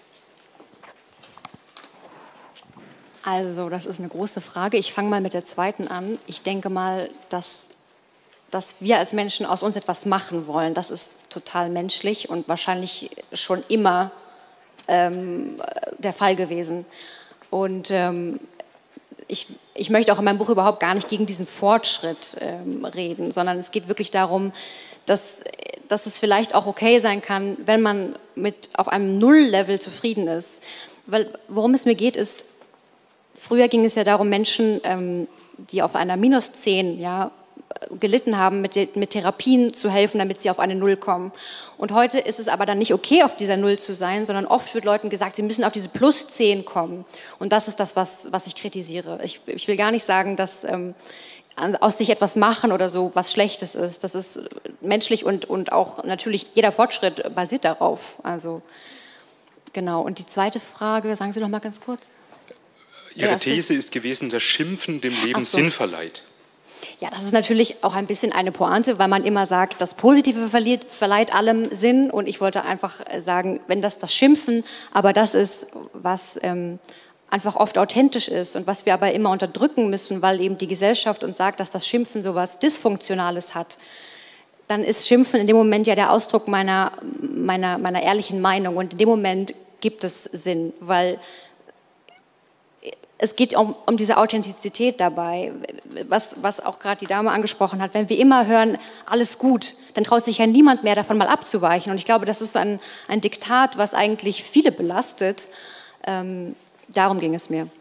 Also, das ist eine große Frage. Ich fange mal mit der zweiten an. Ich denke mal, dass, dass wir als Menschen aus uns etwas machen wollen. Das ist total menschlich und wahrscheinlich schon immer ähm, der Fall gewesen. Und ähm, Ich, ich möchte auch in meinem Buch überhaupt gar nicht gegen diesen Fortschritt ähm, reden, sondern es geht wirklich darum, dass, dass es vielleicht auch okay sein kann, wenn man mit auf einem Null-Level zufrieden ist. Weil worum es mir geht, ist, früher ging es ja darum, Menschen, ähm, die auf einer minus zehn, ja, gelitten haben, mit, mit Therapien zu helfen, damit sie auf eine Null kommen. Und heute ist es aber dann nicht okay, auf dieser Null zu sein, sondern oft wird Leuten gesagt, sie müssen auf diese plus zehn kommen. Und das ist das, was, was ich kritisiere. Ich, ich will gar nicht sagen, dass ähm, aus sich etwas machen oder so was Schlechtes ist. Das ist menschlich und, und auch natürlich jeder Fortschritt basiert darauf. Also genau. Und die zweite Frage, sagen Sie noch mal ganz kurz. Ihre These ist gewesen, dass Schimpfen dem Leben so. Sinn verleiht. Ja, das ist natürlich auch ein bisschen eine Pointe, weil man immer sagt, das Positive verliert, verleiht allem Sinn. Und ich wollte einfach sagen, wenn das das Schimpfen, aber das ist, was ähm, einfach oft authentisch ist und was wir aber immer unterdrücken müssen, weil eben die Gesellschaft uns sagt, dass das Schimpfen so was Dysfunktionales hat, dann ist Schimpfen in dem Moment ja der Ausdruck meiner, meiner, meiner ehrlichen Meinung. Und in dem Moment gibt es Sinn, weil es geht um, um diese Authentizität dabei, was, was auch gerade die Dame angesprochen hat. Wenn wir immer hören, alles gut, dann traut sich ja niemand mehr davon mal abzuweichen. Und ich glaube, das ist ein, ein Diktat, was eigentlich viele belastet. Ähm, darum ging es mir.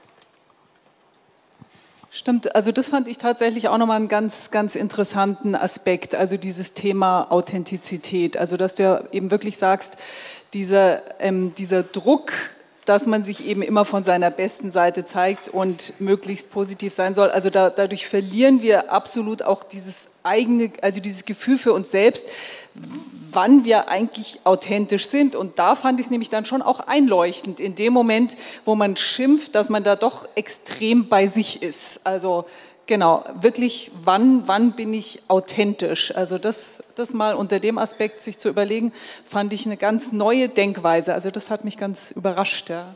Stimmt, also das fand ich tatsächlich auch nochmal einen ganz, ganz interessanten Aspekt, also dieses Thema Authentizität. Also dass du ja eben wirklich sagst, dieser, ähm, dieser Druck, dass man sich eben immer von seiner besten Seite zeigt und möglichst positiv sein soll. Also da, dadurch verlieren wir absolut auch dieses eigene, also dieses Gefühl für uns selbst, wann wir eigentlich authentisch sind. Und da fand ich es nämlich dann schon auch einleuchtend, in dem Moment, wo man schimpft, dass man da doch extrem bei sich ist. Also genau, wirklich, wann, wann bin ich authentisch? Also das, das mal unter dem Aspekt sich zu überlegen, fand ich eine ganz neue Denkweise. Also das hat mich ganz überrascht, ja.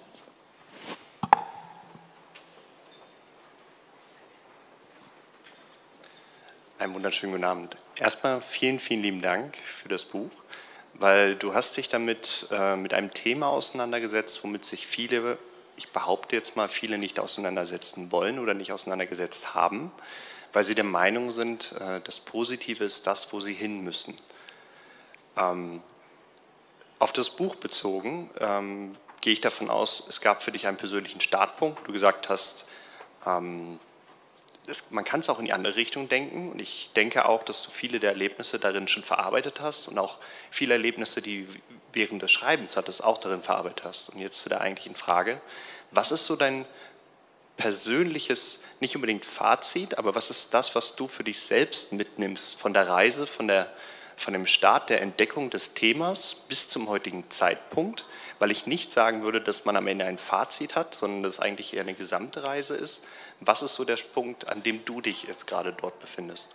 Einen wunderschönen guten Abend. Erstmal vielen, vielen lieben Dank für das Buch, weil du hast dich damit äh, mit einem Thema auseinandergesetzt, womit sich viele, ich behaupte jetzt mal, viele nicht auseinandersetzen wollen oder nicht auseinandergesetzt haben, weil sie der Meinung sind, äh, das Positive ist das, wo sie hin müssen. Ähm, auf das Buch bezogen ähm, gehe ich davon aus, es gab für dich einen persönlichen Startpunkt, wo du gesagt hast, ähm, Es, man kann es auch in die andere Richtung denken und ich denke auch, dass du viele der Erlebnisse darin schon verarbeitet hast und auch viele Erlebnisse, die während des Schreibens hattest, auch darin verarbeitet hast. Und jetzt zu der eigentlichen Frage, was ist so dein persönliches, nicht unbedingt Fazit, aber was ist das, was du für dich selbst mitnimmst von der Reise, von, der, von dem Start der Entdeckung des Themas bis zum heutigen Zeitpunkt? Weil ich nicht sagen würde, dass man am Ende ein Fazit hat, sondern dass es eigentlich eher eine gesamte Reise ist. Was ist so der Punkt, an dem du dich jetzt gerade dort befindest?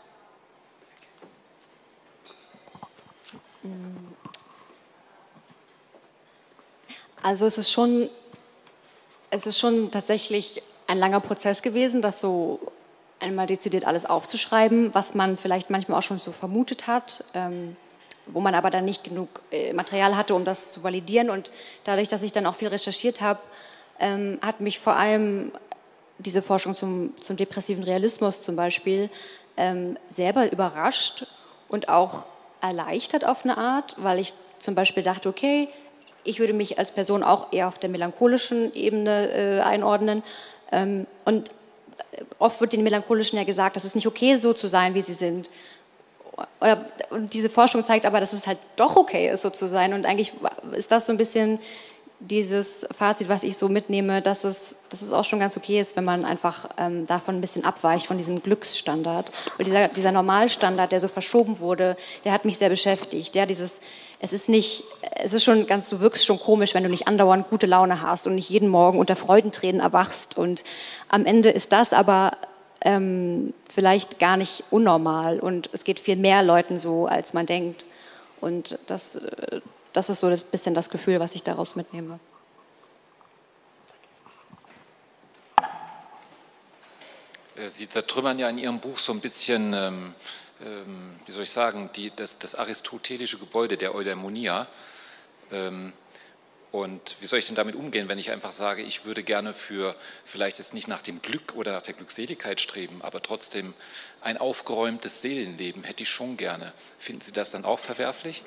Also es ist schon es ist schon tatsächlich ein langer Prozess gewesen, das so einmal dezidiert alles aufzuschreiben, was man vielleicht manchmal auch schon so vermutet hat, ähm, wo man aber dann nicht genug äh, Material hatte, um das zu validieren. Und dadurch, dass ich dann auch viel recherchiert habe, ähm, hat mich vor allem diese Forschung zum, zum depressiven Realismus zum Beispiel ähm, selber überrascht und auch erleichtert auf eine Art, weil ich zum Beispiel dachte, okay, ich würde mich als Person auch eher auf der melancholischen Ebene äh, einordnen. Ähm, und oft wird den Melancholischen ja gesagt, das ist nicht okay, so zu sein, wie sie sind. Oder, und diese Forschung zeigt aber, dass es halt doch okay ist, so zu sein. Und eigentlich ist das so ein bisschen dieses Fazit, was ich so mitnehme, dass es, dass es auch schon ganz okay ist, wenn man einfach ähm, davon ein bisschen abweicht, von diesem Glücksstandard. Und dieser, dieser Normalstandard, der so verschoben wurde, der hat mich sehr beschäftigt. Ja, dieses, es ist nicht, es ist schon ganz, du wirkst schon komisch, wenn du nicht andauernd gute Laune hast und nicht jeden Morgen unter Freudentränen erwachst. Und am Ende ist das aber ähm, vielleicht gar nicht unnormal. Und es geht viel mehr Leuten so, als man denkt. Und das... Äh, Das ist so ein bisschen das Gefühl, was ich daraus mitnehme. Sie zertrümmern ja in Ihrem Buch so ein bisschen, ähm, ähm, wie soll ich sagen, die, das, das aristotelische Gebäude der Eudaimonia. Ähm, und wie soll ich denn damit umgehen, wenn ich einfach sage, ich würde gerne für vielleicht jetzt nicht nach dem Glück oder nach der Glückseligkeit streben, aber trotzdem ein aufgeräumtes Seelenleben hätte ich schon gerne. Finden Sie das dann auch verwerflich?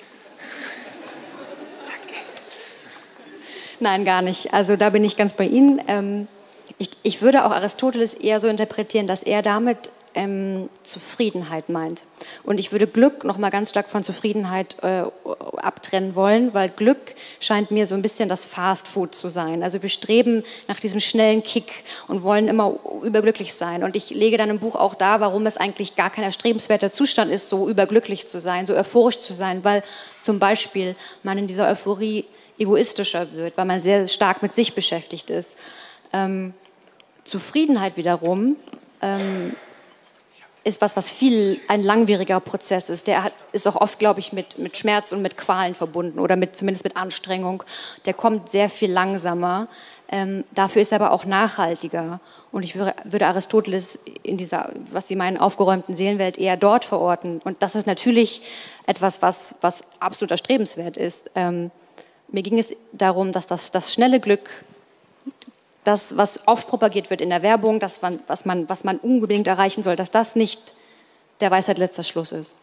Nein, gar nicht. Also da bin ich ganz bei Ihnen. Ähm, ich, ich würde auch Aristoteles eher so interpretieren, dass er damit ähm, Zufriedenheit meint. Und ich würde Glück noch mal ganz stark von Zufriedenheit äh, abtrennen wollen, weil Glück scheint mir so ein bisschen das Fastfood zu sein. Also wir streben nach diesem schnellen Kick und wollen immer überglücklich sein. Und ich lege dann im Buch auch dar, warum es eigentlich gar kein erstrebenswerter Zustand ist, so überglücklich zu sein, so euphorisch zu sein, weil zum Beispiel man in dieser Euphorie egoistischer wird, weil man sehr stark mit sich beschäftigt ist. Ähm, Zufriedenheit wiederum ähm, ist was, was viel ein langwieriger Prozess ist. Der hat, ist auch oft, glaube ich, mit, mit Schmerz und mit Qualen verbunden oder mit, zumindest mit Anstrengung. Der kommt sehr viel langsamer. Ähm, dafür ist er aber auch nachhaltiger. Und ich würde, würde Aristoteles in dieser, was Sie meinen, aufgeräumten Seelenwelt eher dort verorten. Und das ist natürlich etwas, was, was absolut erstrebenswert ist. Ähm, Mir ging es darum, dass das, das schnelle Glück, das, was oft propagiert wird in der Werbung, das, was man, was man unbedingt erreichen soll, dass das nicht der Weisheit letzter Schluss ist.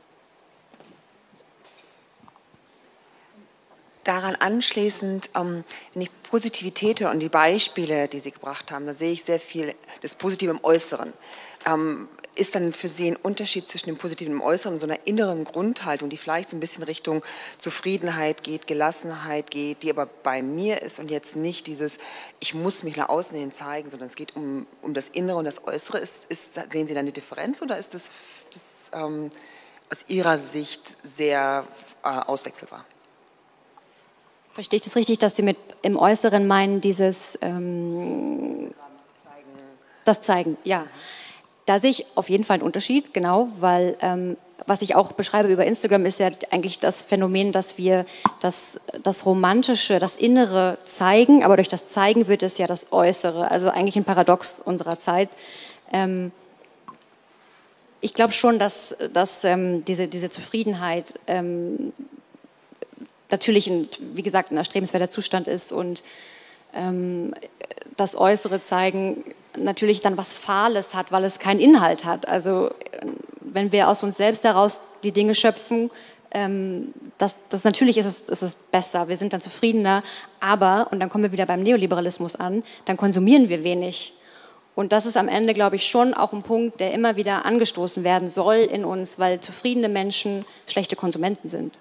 Daran anschließend, ähm, wenn ich Positivität höre und die Beispiele, die Sie gebracht haben, da sehe ich sehr viel das Positive im Äußeren. Ähm, ist dann für Sie ein Unterschied zwischen dem Positiven im Äußeren und so einer inneren Grundhaltung, die vielleicht so ein bisschen Richtung Zufriedenheit geht, Gelassenheit geht, die aber bei mir ist und jetzt nicht dieses, ich muss mich nach außen hin zeigen, sondern es geht um, um das Innere und das Äußere. Ist, ist, sehen Sie da eine Differenz oder ist das, das ähm, aus Ihrer Sicht sehr äh, auswechselbar? Verstehe ich das richtig, dass Sie mit im Äußeren meinen, dieses ähm, das Zeigen? Ja. Da sehe ich auf jeden Fall einen Unterschied, genau, weil ähm, was ich auch beschreibe über Instagram ist ja eigentlich das Phänomen, dass wir das, das Romantische, das Innere zeigen, aber durch das Zeigen wird es ja das Äußere, also eigentlich ein Paradox unserer Zeit. Ähm, ich glaube schon, dass, dass ähm, diese, diese Zufriedenheit ähm, natürlich, ein, wie gesagt, ein erstrebenswerter Zustand ist und ähm, das Äußere zeigen natürlich dann was Fahles hat, weil es keinen Inhalt hat. Also wenn wir aus uns selbst heraus die Dinge schöpfen, ähm, das, das natürlich ist es, ist es besser, wir sind dann zufriedener, aber, und dann kommen wir wieder beim Neoliberalismus an, dann konsumieren wir wenig. Und das ist am Ende, glaube ich, schon auch ein Punkt, der immer wieder angestoßen werden soll in uns, weil zufriedene Menschen schlechte Konsumenten sind.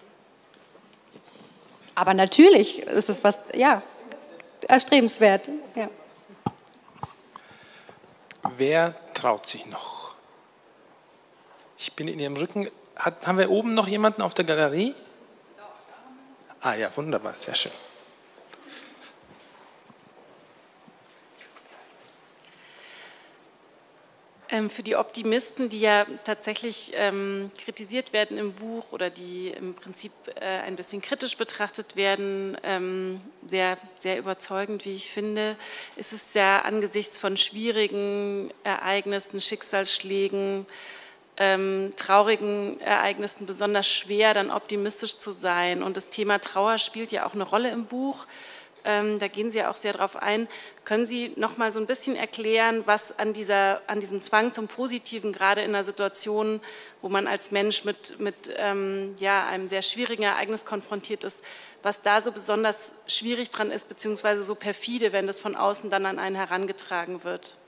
Aber natürlich ist es was, ja, erstrebenswert. Ja. Wer traut sich noch? Ich bin in Ihrem Rücken. Hat, haben wir oben noch jemanden auf der Galerie? Ah ja, wunderbar, sehr schön. Ähm, für die Optimisten, die ja tatsächlich ähm, kritisiert werden im Buch oder die im Prinzip äh, ein bisschen kritisch betrachtet werden, ähm, sehr, sehr überzeugend, wie ich finde, ist es ja angesichts von schwierigen Ereignissen, Schicksalsschlägen, ähm, traurigen Ereignissen besonders schwer, dann optimistisch zu sein. Und das Thema Trauer spielt ja auch eine Rolle im Buch. Ähm, da gehen Sie ja auch sehr drauf ein. Können Sie noch mal so ein bisschen erklären, was an, dieser, an diesem Zwang zum Positiven, gerade in einer Situation, wo man als Mensch mit, mit ähm, ja, einem sehr schwierigen Ereignis konfrontiert ist, was da so besonders schwierig dran ist, beziehungsweise so perfide, wenn das von außen dann an einen herangetragen wird?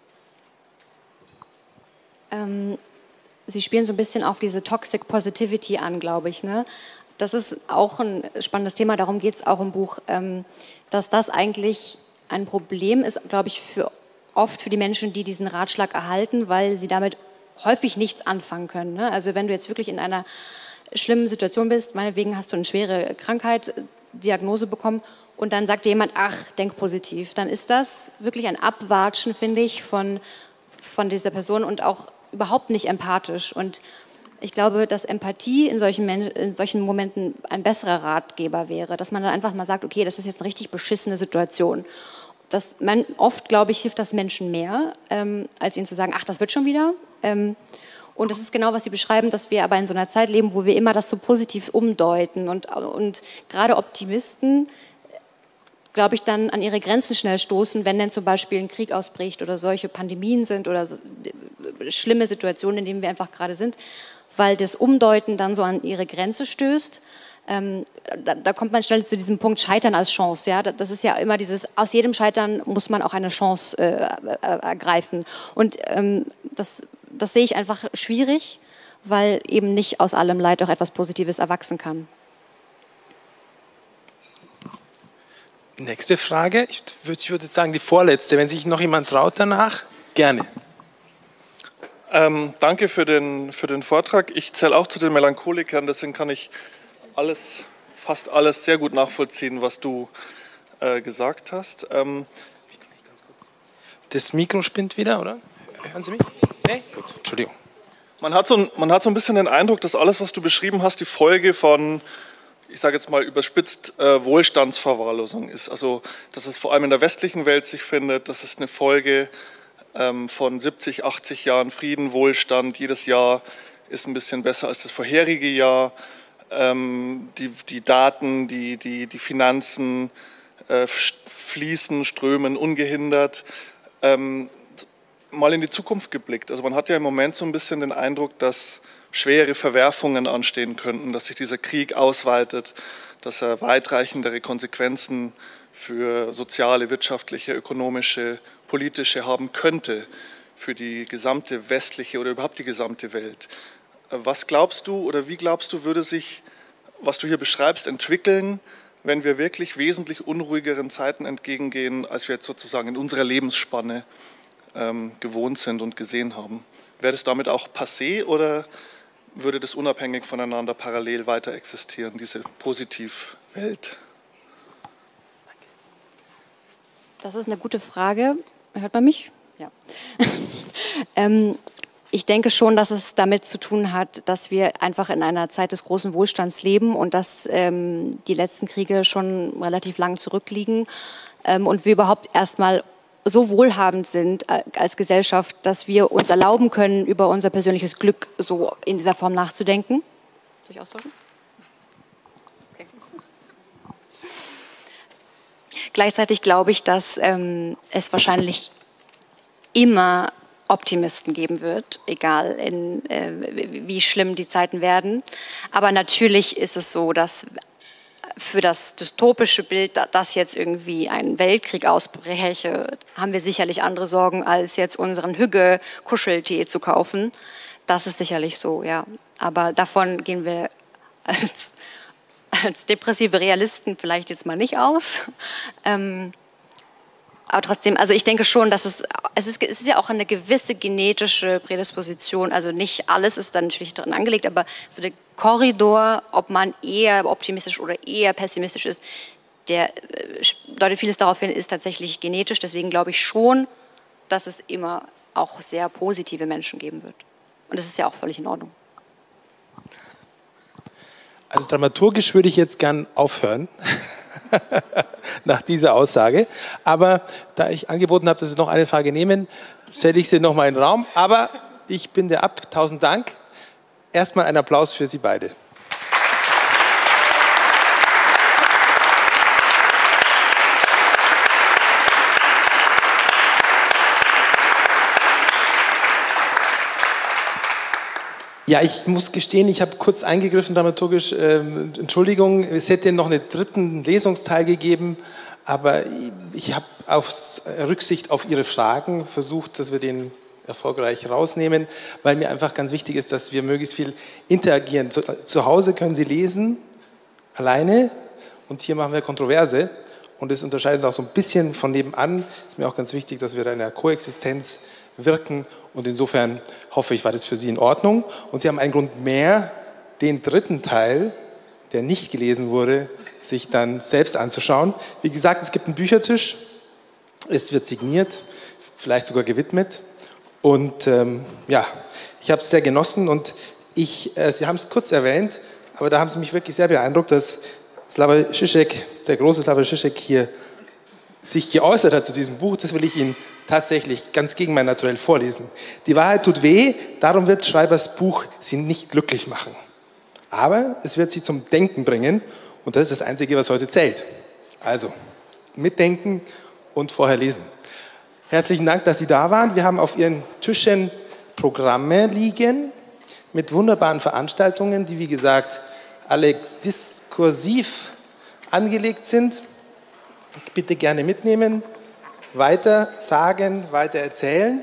Ähm, Sie spielen so ein bisschen auf diese Toxic Positivity an, glaube ich, ne? Das ist auch ein spannendes Thema, darum geht es auch im Buch, ähm, dass das eigentlich ein Problem ist, glaube ich, für, oft für die Menschen, die diesen Ratschlag erhalten, weil sie damit häufig nichts anfangen können. Ne? Also wenn du jetzt wirklich in einer schlimmen Situation bist, meinetwegen hast du eine schwere Krankheit, Diagnose bekommen und dann sagt dir jemand, ach, denk positiv, dann ist das wirklich ein Abwatschen, finde ich, von, von dieser Person und auch überhaupt nicht empathisch. Und ich glaube, dass Empathie in solchen, in solchen Momenten ein besserer Ratgeber wäre, dass man dann einfach mal sagt, okay, das ist jetzt eine richtig beschissene Situation. Das, man, oft, glaube ich, hilft das Menschen mehr, ähm, als ihnen zu sagen, ach, das wird schon wieder. Ähm, und das ist genau, was Sie beschreiben, dass wir aber in so einer Zeit leben, wo wir immer das so positiv umdeuten. Und, und gerade Optimisten, glaube ich, dann an ihre Grenzen schnell stoßen, wenn dann zum Beispiel ein Krieg ausbricht oder solche Pandemien sind oder so, schlimme Situationen, in denen wir einfach gerade sind, weil das Umdeuten dann so an ihre Grenze stößt. Ähm, da, da kommt man schnell zu diesem Punkt Scheitern als Chance. Ja? Das ist ja immer dieses, aus jedem Scheitern muss man auch eine Chance äh, ergreifen. Und ähm, das, das sehe ich einfach schwierig, weil eben nicht aus allem Leid auch etwas Positives erwachsen kann. Nächste Frage, ich würde, ich würde sagen die vorletzte, wenn sich noch jemand traut danach, gerne. Ähm, danke für den, für den Vortrag. Ich zähle auch zu den Melancholikern, deswegen kann ich alles, fast alles sehr gut nachvollziehen, was du äh, gesagt hast. Ähm, das Mikro spinnt wieder, oder? Hören Sie mich? Nee? Gut, Entschuldigung. Man hat, so, man hat so ein bisschen den Eindruck, dass alles, was du beschrieben hast, die Folge von, ich sage jetzt mal überspitzt, äh, Wohlstandsverwahrlosung ist. Also, dass es vor allem in der westlichen Welt sich findet, dass es eine Folge von siebzig, achtzig Jahren Frieden, Wohlstand, jedes Jahr ist ein bisschen besser als das vorherige Jahr. Ähm, die, die Daten, die, die, die Finanzen äh, fließen, strömen ungehindert. Ähm, mal in die Zukunft geblickt. Also man hat ja im Moment so ein bisschen den Eindruck, dass schwere Verwerfungen anstehen könnten, dass sich dieser Krieg ausweitet, dass er weitreichendere Konsequenzen für soziale, wirtschaftliche, ökonomische, politische haben könnte für die gesamte westliche oder überhaupt die gesamte Welt. Was glaubst du oder wie glaubst du, würde sich, was du hier beschreibst, entwickeln, wenn wir wirklich wesentlich unruhigeren Zeiten entgegengehen, als wir jetzt sozusagen in unserer Lebensspanne ähm, gewohnt sind und gesehen haben? Wäre das damit auch passé oder würde das unabhängig voneinander parallel weiter existieren, diese Positivwelt? Das ist eine gute Frage. Hört man mich? Ja. ähm, ich denke schon, dass es damit zu tun hat, dass wir einfach in einer Zeit des großen Wohlstands leben und dass ähm, die letzten Kriege schon relativ lang zurückliegen ähm, und wir überhaupt erstmal so wohlhabend sind äh, als Gesellschaft, dass wir uns erlauben können, über unser persönliches Glück so in dieser Form nachzudenken. Soll ich austauschen? Okay. Gleichzeitig glaube ich, dass ähm, es wahrscheinlich immer Optimisten geben wird, egal in, äh, wie schlimm die Zeiten werden. Aber natürlich ist es so, dass für das dystopische Bild, dass jetzt irgendwie ein Weltkrieg ausbreche, haben wir sicherlich andere Sorgen, als jetzt unseren Hügge-Kuscheltee zu kaufen. Das ist sicherlich so, ja. Aber davon gehen wir als, als depressive Realisten vielleicht jetzt mal nicht aus. Ähm, aber trotzdem, also ich denke schon, dass es, es ist, es ist ja auch eine gewisse genetische Prädisposition, also nicht alles ist dann natürlich drin angelegt, aber so der Korridor, ob man eher optimistisch oder eher pessimistisch ist, der deutet vieles darauf hin, ist tatsächlich genetisch. Deswegen glaube ich schon, dass es immer auch sehr positive Menschen geben wird. Und das ist ja auch völlig in Ordnung. Also dramaturgisch würde ich jetzt gern aufhören, nach dieser Aussage. Aber da ich angeboten habe, dass wir noch eine Frage nehmen, stelle ich sie noch mal in den Raum. Aber ich binde ab. Tausend Dank. Erstmal ein Applaus für Sie beide. Ja, ich muss gestehen, ich habe kurz eingegriffen dramaturgisch. Ähm, Entschuldigung, es hätte noch einen dritten Lesungsteil gegeben, aber ich habe aus Rücksicht auf Ihre Fragen versucht, dass wir den erfolgreich rausnehmen, weil mir einfach ganz wichtig ist, dass wir möglichst viel interagieren. Zu, zu Hause können Sie lesen, alleine, und hier machen wir Kontroverse. Und das unterscheidet sich auch so ein bisschen von nebenan. Ist mir auch ganz wichtig, dass wir da in der Koexistenz wirken. Und insofern hoffe ich, war das für Sie in Ordnung. Und Sie haben einen Grund mehr, den dritten Teil, der nicht gelesen wurde, sich dann selbst anzuschauen. Wie gesagt, es gibt einen Büchertisch. Es wird signiert, vielleicht sogar gewidmet. Und ähm, ja, ich habe es sehr genossen. Und ich, äh, Sie haben es kurz erwähnt, aber da haben Sie mich wirklich sehr beeindruckt, dass Slavoj Žižek, der große Slavoj Žižek, hier sich geäußert hat zu diesem Buch. Das will ich Ihnen tatsächlich ganz gegen mein Naturell vorlesen. Die Wahrheit tut weh, darum wird Schreibers Buch Sie nicht glücklich machen. Aber es wird Sie zum Denken bringen und das ist das Einzige, was heute zählt. Also, mitdenken und vorher lesen. Herzlichen Dank, dass Sie da waren. Wir haben auf Ihren Tischen Programme liegen mit wunderbaren Veranstaltungen, die, wie gesagt, alle diskursiv angelegt sind. Bitte gerne mitnehmen, weiter sagen, weiter erzählen.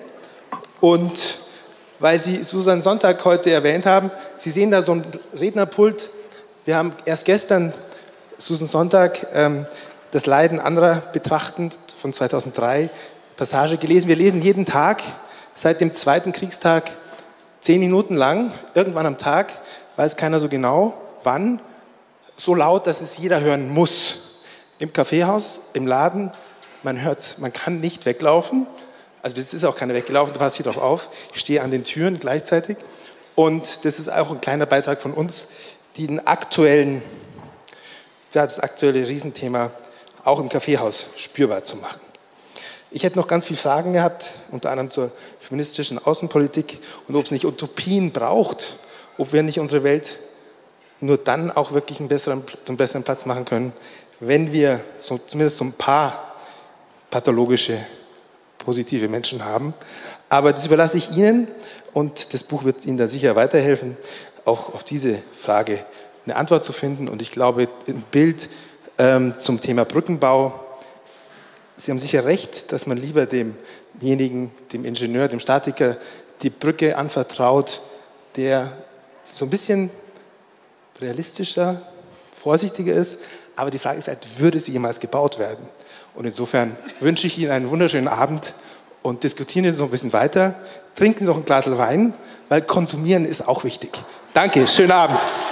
Und weil Sie Susan Sontag heute erwähnt haben, Sie sehen da so ein Rednerpult. Wir haben erst gestern Susan Sontag ähm, das Leiden anderer betrachtend von zweitausenddrei Passage gelesen. Wir lesen jeden Tag seit dem zweiten Kriegstag zehn Minuten lang, irgendwann am Tag, weiß keiner so genau, wann, so laut, dass es jeder hören muss. Im Kaffeehaus, im Laden, man hört, man kann nicht weglaufen. Also es ist auch keiner weggelaufen, da passt drauf auf. Ich stehe an den Türen gleichzeitig. Und das ist auch ein kleiner Beitrag von uns, den aktuellen, ja, das aktuelle Riesenthema auch im Kaffeehaus spürbar zu machen. Ich hätte noch ganz viele Fragen gehabt, unter anderem zur feministischen Außenpolitik und ob es nicht Utopien braucht, ob wir nicht unsere Welt nur dann auch wirklich einen besseren, einen besseren Platz machen können, wenn wir so, zumindest so ein paar pathologische, positive Menschen haben. Aber das überlasse ich Ihnen und das Buch wird Ihnen da sicher weiterhelfen, auch auf diese Frage eine Antwort zu finden. Und ich glaube, ein Bild ähm, zum Thema Brückenbau, Sie haben sicher recht, dass man lieber demjenigen, dem Ingenieur, dem Statiker, die Brücke anvertraut, der so ein bisschen realistischer, vorsichtiger ist. Aber die Frage ist halt, würde sie jemals gebaut werden? Und insofern wünsche ich Ihnen einen wunderschönen Abend und diskutieren Sie noch ein bisschen weiter. Trinken Sie noch ein Glas Wein, weil konsumieren ist auch wichtig. Danke, schönen Abend.